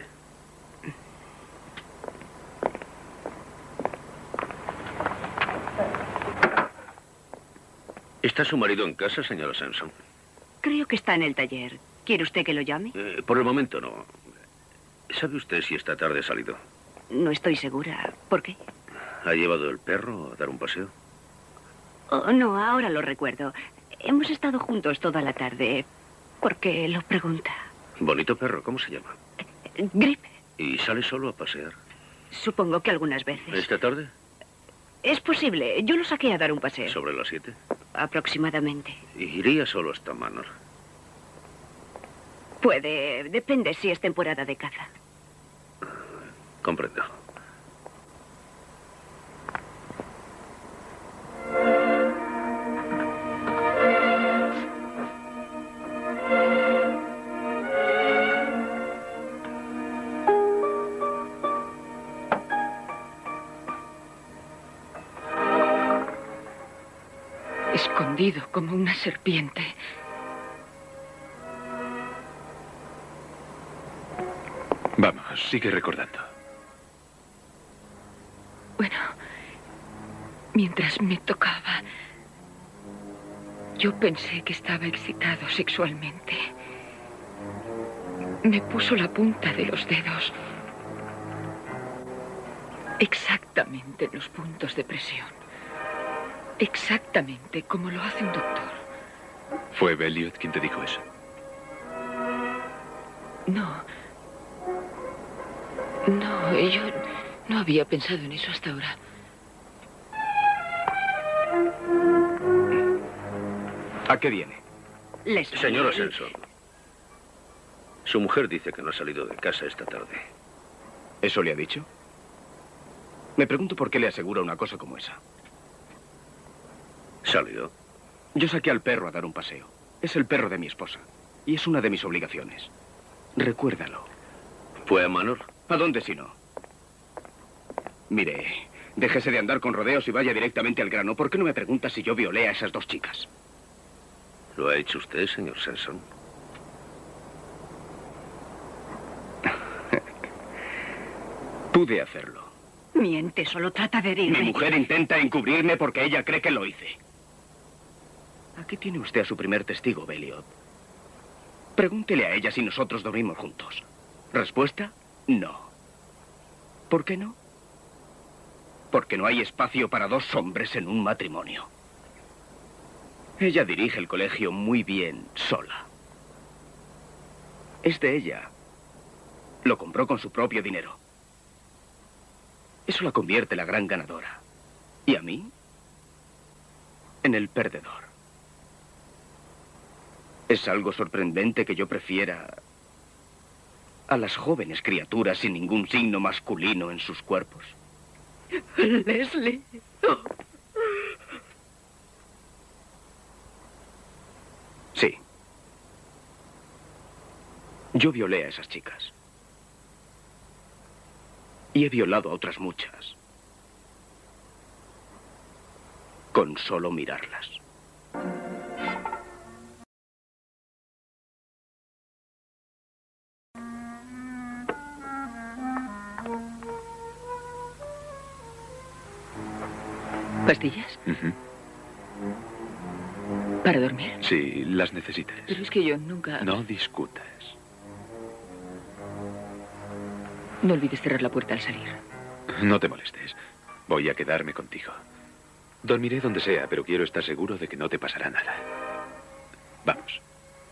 ¿Está su marido en casa, señora Simpson? Creo que está en el taller. ¿Quiere usted que lo llame? Por el momento no. ¿Sabe usted si esta tarde ha salido? No estoy segura. ¿Por qué? ¿Ha llevado el perro a dar un paseo? Oh, no, ahora lo recuerdo. Hemos estado juntos toda la tarde. ¿Por qué lo pregunta? Bonito perro, ¿cómo se llama? Grip. ¿Y sale solo a pasear? Supongo que algunas veces. ¿Esta tarde? Es posible. Yo lo saqué a dar un paseo. ¿Sobre las 7? Aproximadamente. ¿Iría solo hasta Manor? Puede. Depende si es temporada de caza. Comprendo. mordido como una serpiente. Vamos, sigue recordando. Bueno, mientras me tocaba, yo pensé que estaba excitado sexualmente. Me puso la punta de los dedos exactamente en los puntos de presión. Exactamente como lo hace un doctor. ¿Fue Elliot quien te dijo eso? No. No, yo no había pensado en eso hasta ahora. ¿A qué viene? Señora Simpson, su mujer dice que no ha salido de casa esta tarde. ¿Eso le ha dicho? Me pregunto por qué le asegura una cosa como esa. ¿Salió? Yo saqué al perro a dar un paseo. Es el perro de mi esposa. Y es una de mis obligaciones. Recuérdalo. ¿Fue a Manor? ¿A dónde si no? Mire, déjese de andar con rodeos y vaya directamente al grano. ¿Por qué no me pregunta si yo violé a esas dos chicas? ¿Lo ha hecho usted, señor Sanson? Pude hacerlo. Miente, solo trata de herirme. Mi mujer intenta encubrirme porque ella cree que lo hice. Aquí tiene usted a su primer testigo, Elliot. Pregúntele a ella si nosotros dormimos juntos. Respuesta, no. ¿Por qué no? Porque no hay espacio para dos hombres en un matrimonio. Ella dirige el colegio muy bien, sola. Es de ella. Lo compró con su propio dinero. Eso la convierte en la gran ganadora. ¿Y a mí? En el perdedor. Es algo sorprendente que yo prefiera a las jóvenes criaturas sin ningún signo masculino en sus cuerpos. Leslie. Sí. Yo violé a esas chicas. Y he violado a otras muchas. Con solo mirarlas. ¿Pastillas? ¿Para dormir? Sí, las necesitas. Pero es que yo nunca... No discutas. No olvides cerrar la puerta al salir. No te molestes. Voy a quedarme contigo. Dormiré donde sea, pero quiero estar seguro de que no te pasará nada. Vamos.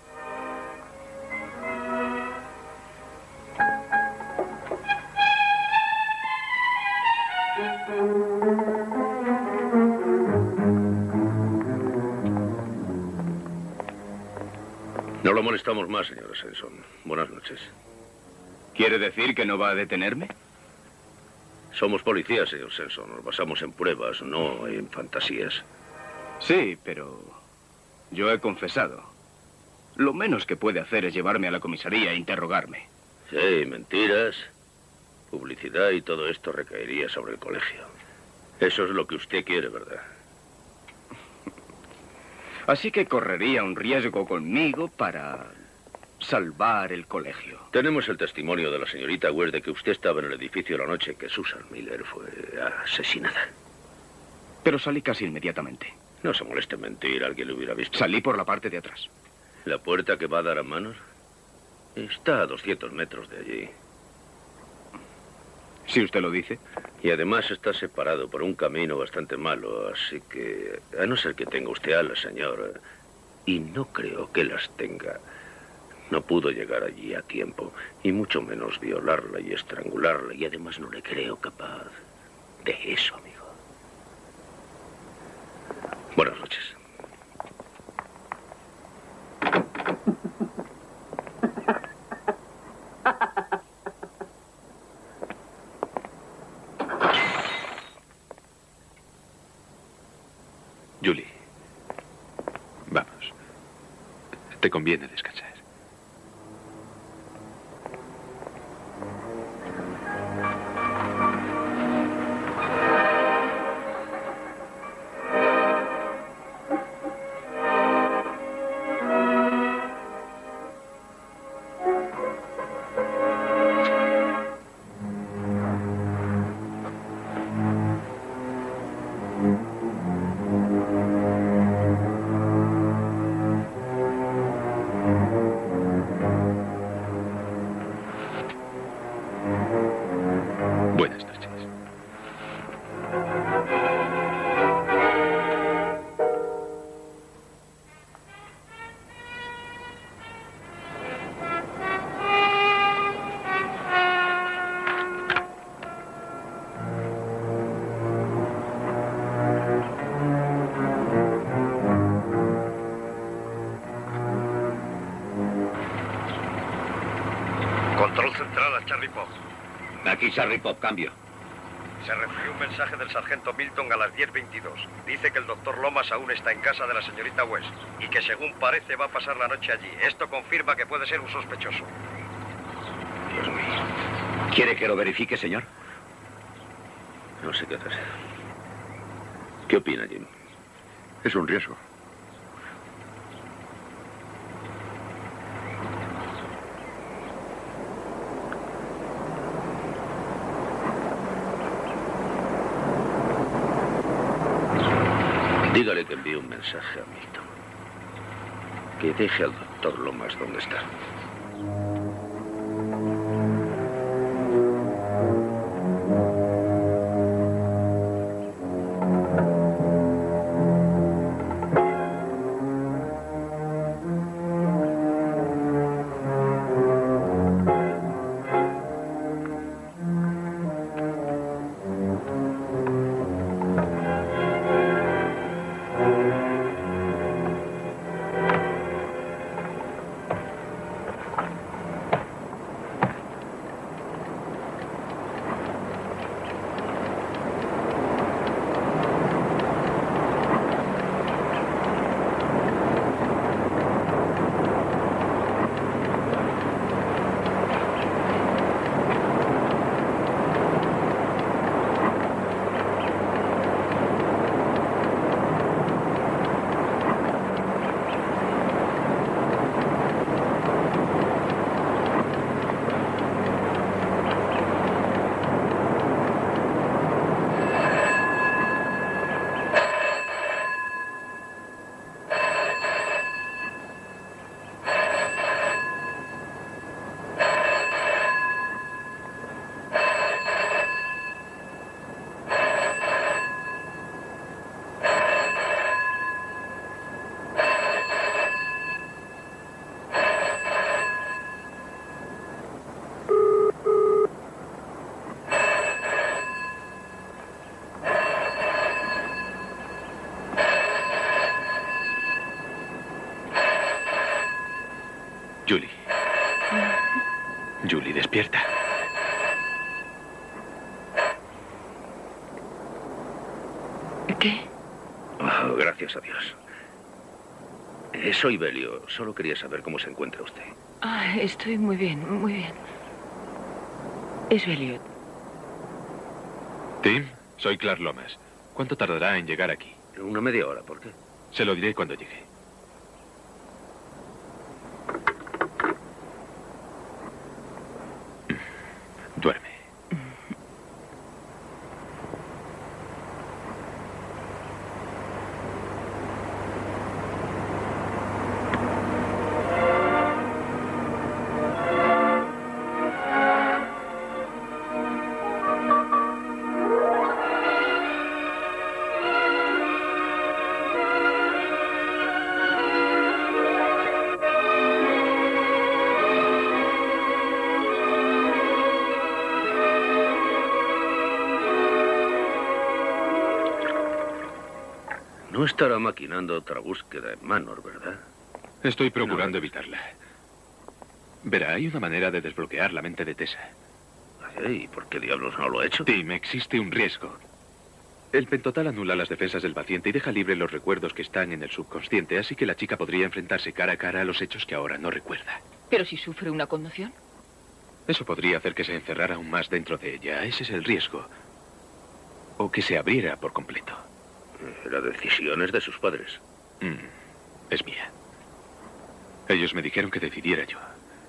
No lo molestamos más, señor Sanson. Buenas noches. ¿Quiere decir que no va a detenerme? Somos policías, señor Sanson. Nos basamos en pruebas, no en fantasías. Sí, pero yo he confesado. Lo menos que puede hacer es llevarme a la comisaría e interrogarme. Sí, mentiras, publicidad y todo esto recaería sobre el colegio. Eso es lo que usted quiere, ¿verdad? Así que correría un riesgo conmigo para salvar el colegio. Tenemos el testimonio de la señorita West de que usted estaba en el edificio la noche que Susan Miller fue asesinada. Pero salí casi inmediatamente. No se moleste en mentir, alguien lo hubiera visto. Salí por la parte de atrás. ¿La puerta que va a dar a Manor? Está a 200 metros de allí. Si usted lo dice. Y además está separado por un camino bastante malo, así que... A no ser que tenga usted alas, señor. Y no creo que las tenga. No pudo llegar allí a tiempo. Y mucho menos violarla y estrangularla. Y además no le creo capaz de eso, amigo. Buenas noches. Julie, vamos. Te conviene descansar. Control central a Charlie Pop. Aquí Charlie Pop, cambio. Se recibió un mensaje del sargento Milton a las 10:22. Dice que el doctor Lomas aún está en casa de la señorita West y que según parece va a pasar la noche allí. Esto confirma que puede ser un sospechoso. Dios mío. ¿Quiere que lo verifique, señor? No sé qué hacer. ¿Qué opina, Jim? Es un riesgo. Dígale que envíe un mensaje a Milton. Que deje al doctor Lomas donde está. Julie. Julie, despierta. ¿Qué? Oh, gracias a Dios. Soy Belio. Solo quería saber cómo se encuentra usted. Ah, estoy muy bien, muy bien. Es Belliot. Tim, soy Clark Lomas. ¿Cuánto tardará en llegar aquí? Una media hora, ¿por qué? Se lo diré cuando llegue. Duerme. No estará maquinando otra búsqueda en Manor, ¿verdad? Estoy procurando evitarla. Verá, hay una manera de desbloquear la mente de Tessa. ¿Y por qué diablos no lo ha hecho? Tim, existe un riesgo. El pentotal anula las defensas del paciente y deja libre los recuerdos que están en el subconsciente, así que la chica podría enfrentarse cara a cara a los hechos que ahora no recuerda. ¿Pero si sufre una conmoción? Eso podría hacer que se encerrara aún más dentro de ella. Ese es el riesgo. O que se abriera por completo. La decisión es de sus padres. Es mía. Ellos me dijeron que decidiera yo.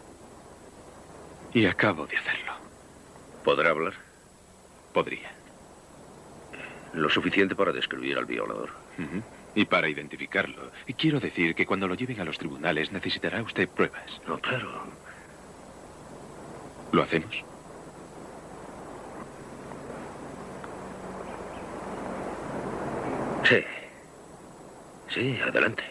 Y acabo de hacerlo. ¿Podrá hablar? Podría. Lo suficiente para describir al violador. Y para identificarlo. Y quiero decir que cuando lo lleven a los tribunales necesitará usted pruebas. No, claro. ¿Lo hacemos? Sí. Sí, adelante.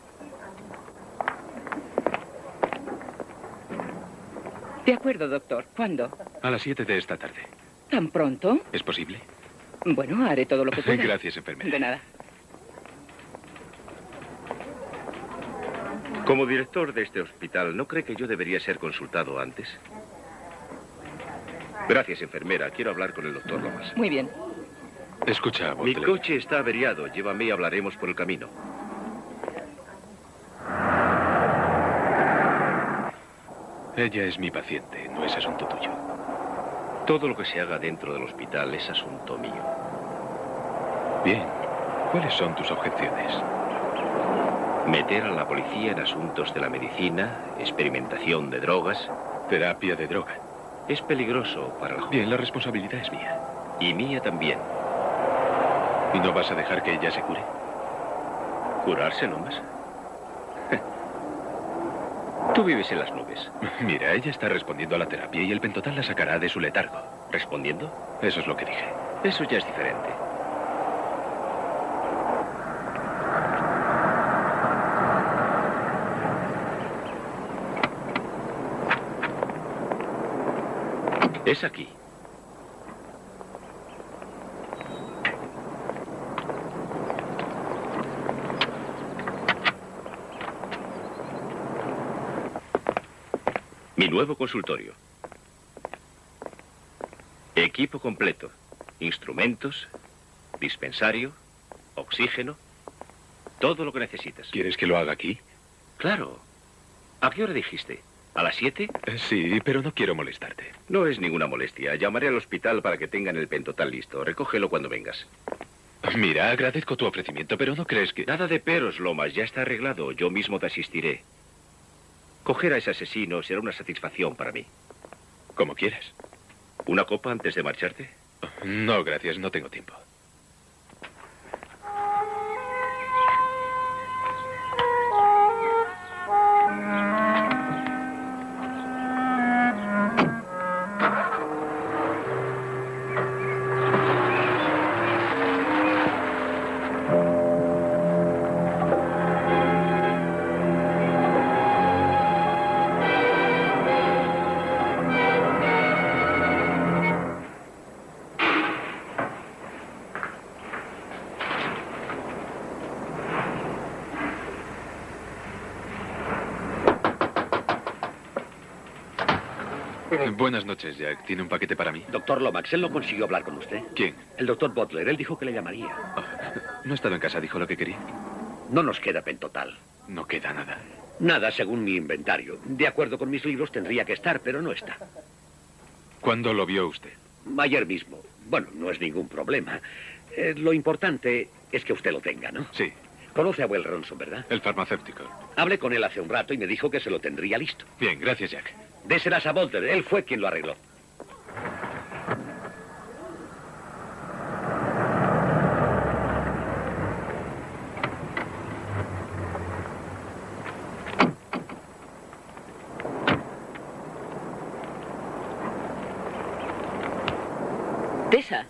De acuerdo, doctor. ¿Cuándo? A las 7 de esta tarde. ¿Tan pronto? ¿Es posible? Bueno, haré todo lo que pueda. Gracias, enfermera. De nada. Como director de este hospital, ¿no cree que yo debería ser consultado antes? Gracias, enfermera. Quiero hablar con el doctor Lomas. Muy bien. Escucha, Mi Butler. coche está averiado. Llévame y hablaremos por el camino. Ella es mi paciente, no es asunto tuyo. Todo lo que se haga dentro del hospital es asunto mío. Bien. ¿Cuáles son tus objeciones? Meter a la policía en asuntos de la medicina, experimentación de drogas. Terapia de droga. Es peligroso para la joven. Bien, la responsabilidad es mía. Y mía también. ¿Y no vas a dejar que ella se cure? ¿Curarse nomás? Tú vives en las nubes. Mira, ella está respondiendo a la terapia y el pentotal la sacará de su letargo. ¿Respondiendo? Eso es lo que dije. Eso ya es diferente. Es aquí. Mi nuevo consultorio. Equipo completo. Instrumentos, dispensario, oxígeno. Todo lo que necesitas. ¿Quieres que lo haga aquí? Claro. ¿A qué hora dijiste? ¿A las 7? Sí, pero no quiero molestarte. No es ninguna molestia. Llamaré al hospital para que tengan el pentotal listo. Recógelo cuando vengas. Mira, agradezco tu ofrecimiento, pero ¿no crees que...? Nada de peros, Lomas. Ya está arreglado. Yo mismo te asistiré. Coger a ese asesino será una satisfacción para mí. Como quieras. ¿Una copa antes de marcharte? No, gracias. No tengo tiempo. Buenas noches, Jack. ¿Tiene un paquete para mí? Doctor Lomax, él no consiguió hablar con usted. ¿Quién? El doctor Butler. Él dijo que le llamaría. No he estado en casa. ¿Dijo lo que quería? No nos queda pentotal. No queda nada. Nada, según mi inventario. De acuerdo con mis libros, tendría que estar, pero no está. ¿Cuándo lo vio usted? Ayer mismo. Bueno, no es ningún problema. Lo importante es que usted lo tenga, ¿no? Sí. Conoce a Will Ronson, ¿verdad? El farmacéutico. Hablé con él hace un rato y me dijo que se lo tendría listo. Bien, gracias, Jack. Déselas a Butler. Él fue quien lo arregló. Tessa.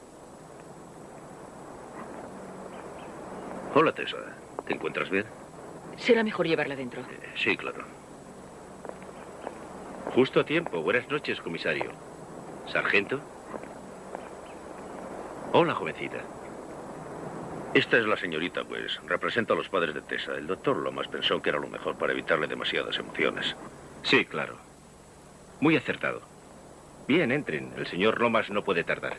Hola, Tessa. ¿Te encuentras bien? Será mejor llevarla dentro. Sí, claro. Justo a tiempo. Buenas noches, comisario. ¿Sargento? Hola, jovencita. Esta es la señorita West. Representa a los padres de Tessa. El doctor Lomas pensó que era lo mejor para evitarle demasiadas emociones. Sí, claro. Muy acertado. Bien, entren. El señor Lomas no puede tardar.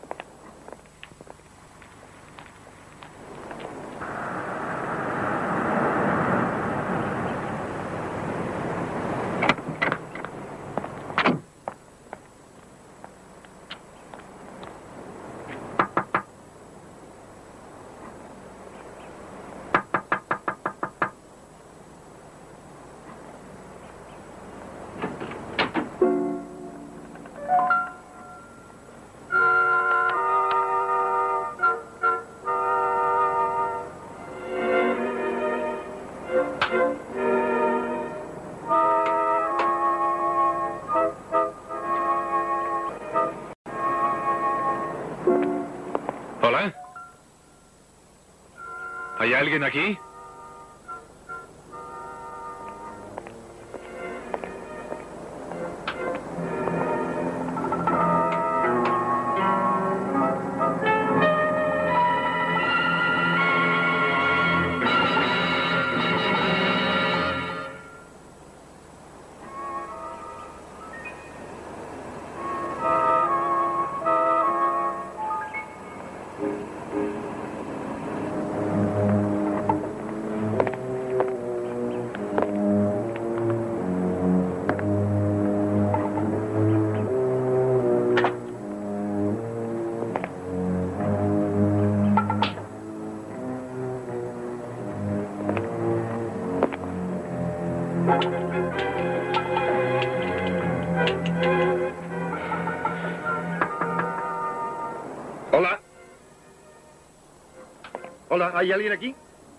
¿Hola? ¿Hay alguien aquí? Hola. Hola, ¿hay alguien aquí?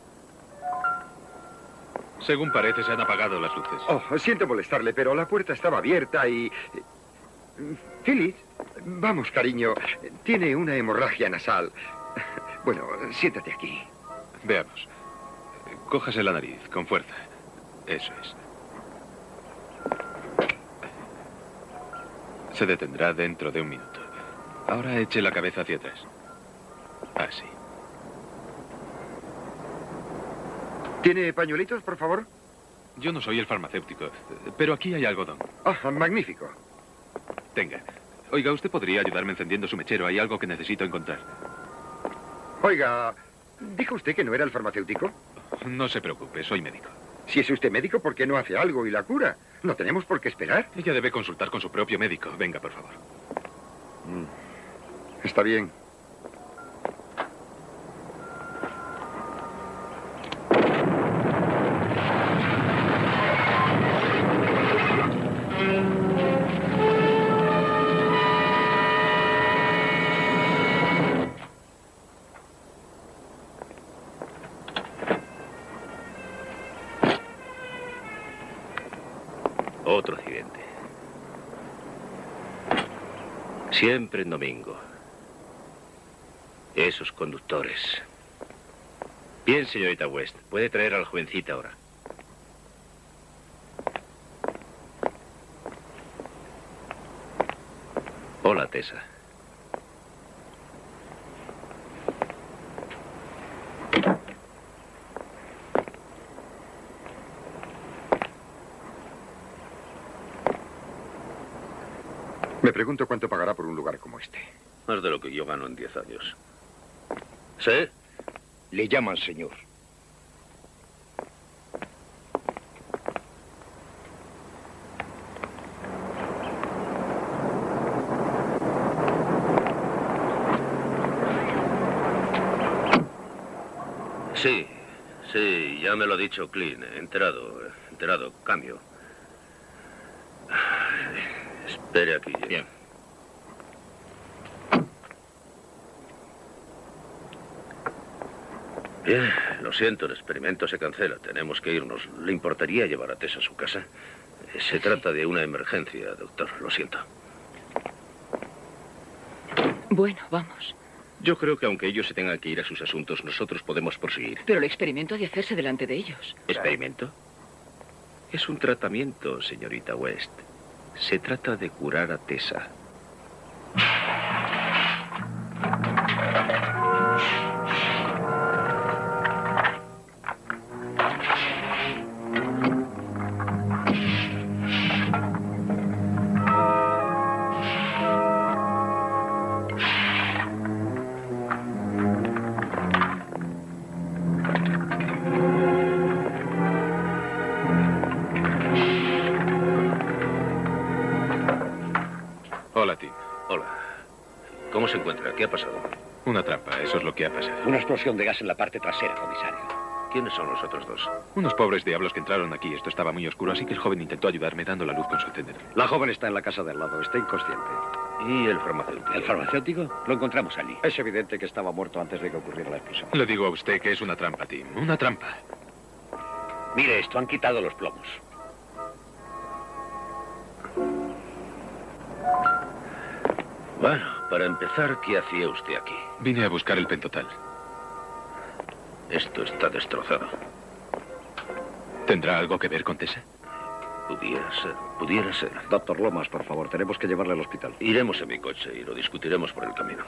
Según parece, se han apagado las luces. Oh, siento molestarle, pero la puerta estaba abierta y... Phyllis, vamos, cariño. Tiene una hemorragia nasal. Bueno, siéntate aquí. Veamos. Cójase la nariz, con fuerza. Eso es. Se detendrá dentro de un minuto. Ahora eche la cabeza hacia atrás. Así. ¿Tiene pañuelitos, por favor? Yo no soy el farmacéutico, pero aquí hay algodón. Ah, magnífico. Tenga. Oiga, ¿usted podría ayudarme encendiendo su mechero? Hay algo que necesito encontrar. Oiga, ¿dijo usted que no era el farmacéutico? No se preocupe, soy médico. Si es usted médico, ¿por qué no hace algo y la cura? No tenemos por qué esperar. Ella debe consultar con su propio médico. Venga, por favor. Está bien. Otro accidente. Siempre en domingo. Esos conductores. Bien, señorita West. Puede traer a la jovencita ahora. Hola, Tessa. Me pregunto cuánto pagará por un lugar como este. Más de lo que yo gano en 10 años. ¿Sí? Le llaman señor. Sí, ya me lo ha dicho Clint. Enterado. Cambio. Espere aquí. Bien. Bien, lo siento, el experimento se cancela. Tenemos que irnos. ¿Le importaría llevar a Tess a su casa? Se trata de una emergencia, doctor. Lo siento. Bueno, vamos. Yo creo que aunque ellos se tengan que ir a sus asuntos, nosotros podemos proseguir. Pero el experimento ha de hacerse delante de ellos. ¿Experimento? Es un tratamiento, señorita West. Se trata de curar a Tessa. Hola, Tim. Hola. ¿Cómo se encuentra? ¿Qué ha pasado? Una trampa, eso es lo que ha pasado. Una explosión de gas en la parte trasera, comisario. ¿Quiénes son los otros dos? Unos pobres diablos que entraron aquí. Esto estaba muy oscuro, así que el joven intentó ayudarme dando la luz con su encendedor. La joven está en la casa de al lado, está inconsciente. ¿Y el farmacéutico? ¿El farmacéutico? Lo encontramos allí. Es evidente que estaba muerto antes de que ocurriera la explosión. Le digo a usted que es una trampa, Tim. Una trampa. Mire esto, han quitado los plomos. Bueno, para empezar, ¿qué hacía usted aquí? Vine a buscar el pentotal. Esto está destrozado. ¿Tendrá algo que ver con Tessa? Pudiera ser. Doctor Lomas, por favor, tenemos que llevarle al hospital. Iremos en mi coche y lo discutiremos por el camino.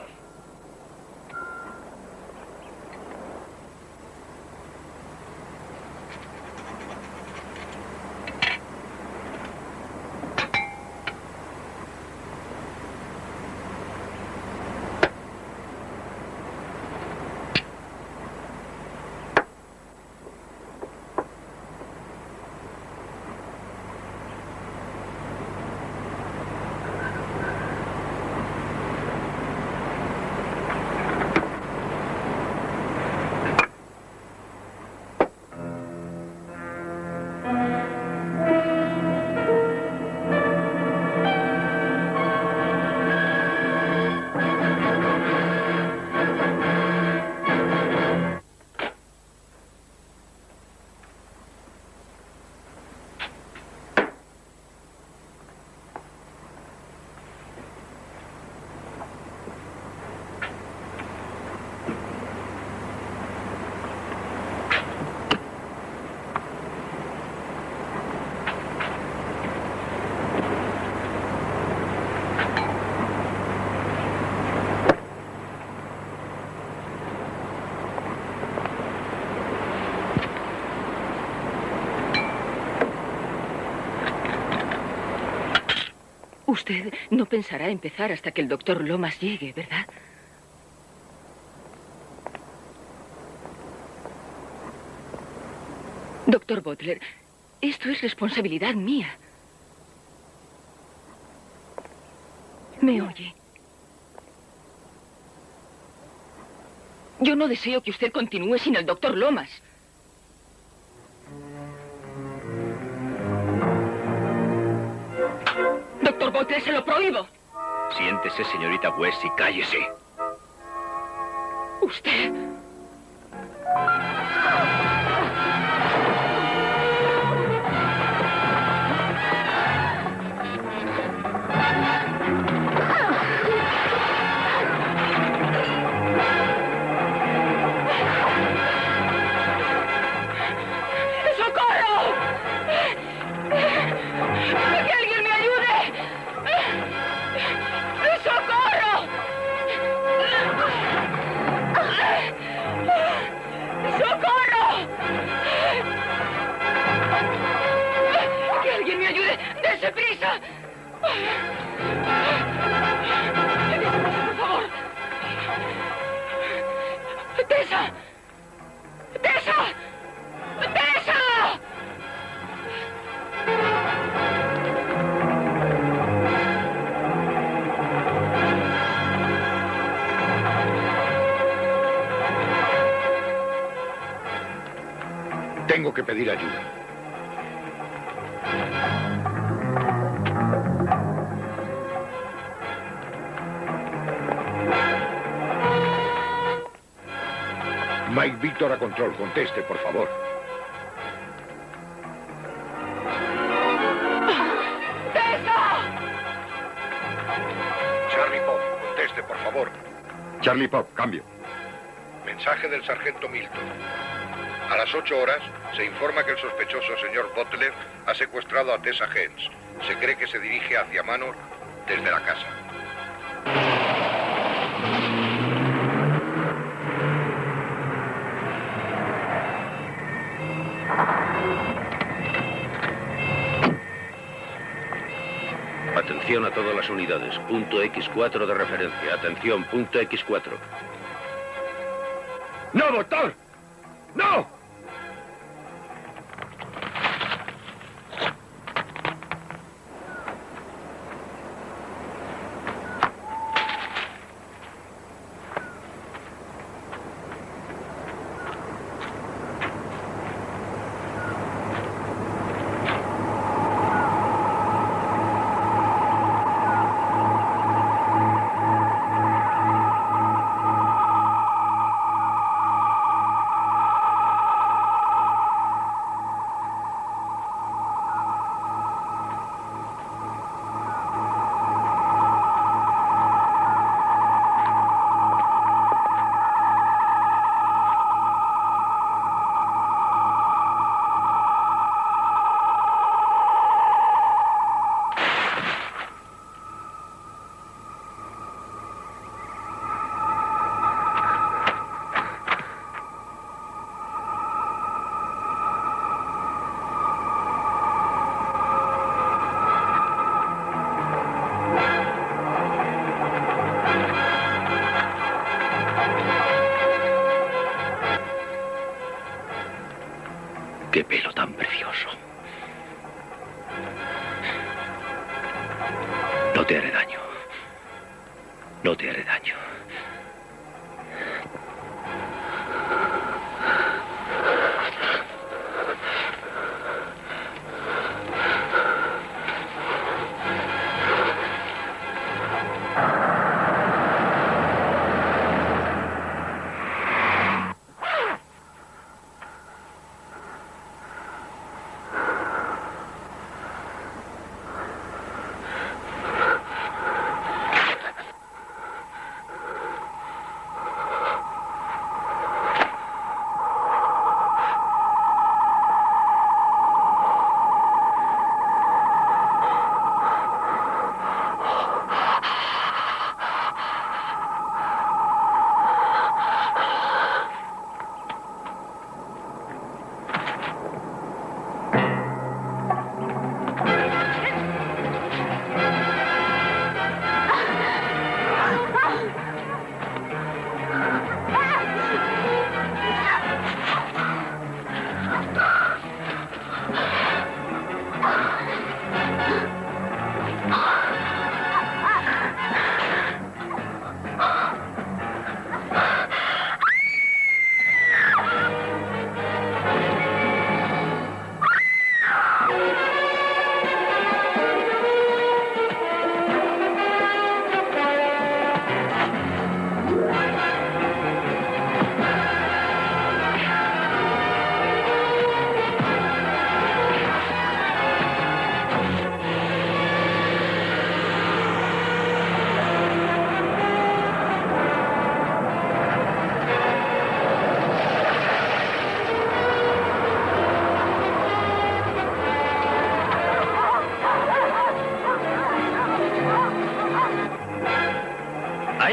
Usted no pensará empezar hasta que el doctor Lomas llegue, ¿verdad? Doctor Butler, esto es responsabilidad mía. ¿Me oye? Yo no deseo que usted continúe sin el doctor Lomas. Doctor Butler, se lo prohíbo. Siéntese, señorita West, y cállese. Usted... ¡Prisa! ¡Por favor! ¡Tessa! ¡Tessa! ¡Tessa! Tengo que pedir ayuda. Mike Víctor a control. Conteste, por favor. Charlie Pop, conteste, por favor. Charlie Pop, cambio. Mensaje del sargento Milton. A las 8 horas se informa que el sospechoso señor Butler ha secuestrado a Tessa Hens. Se cree que se dirige hacia Manor desde la casa. Atención a todas las unidades. Punto X4 de referencia. Atención, punto X4. ¡No, doctor! ¡No! ¡Qué pelo tan precioso! No te haré daño. No te haré daño.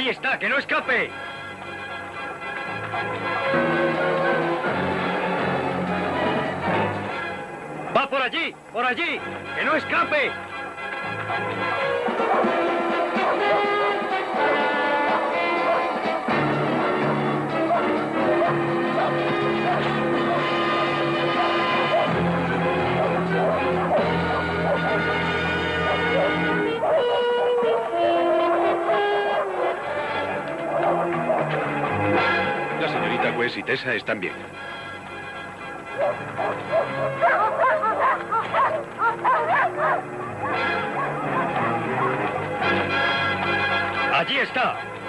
Ahí está, que no escape. Va por allí, que no escape. La señorita West y Tessa están bien. Allí está.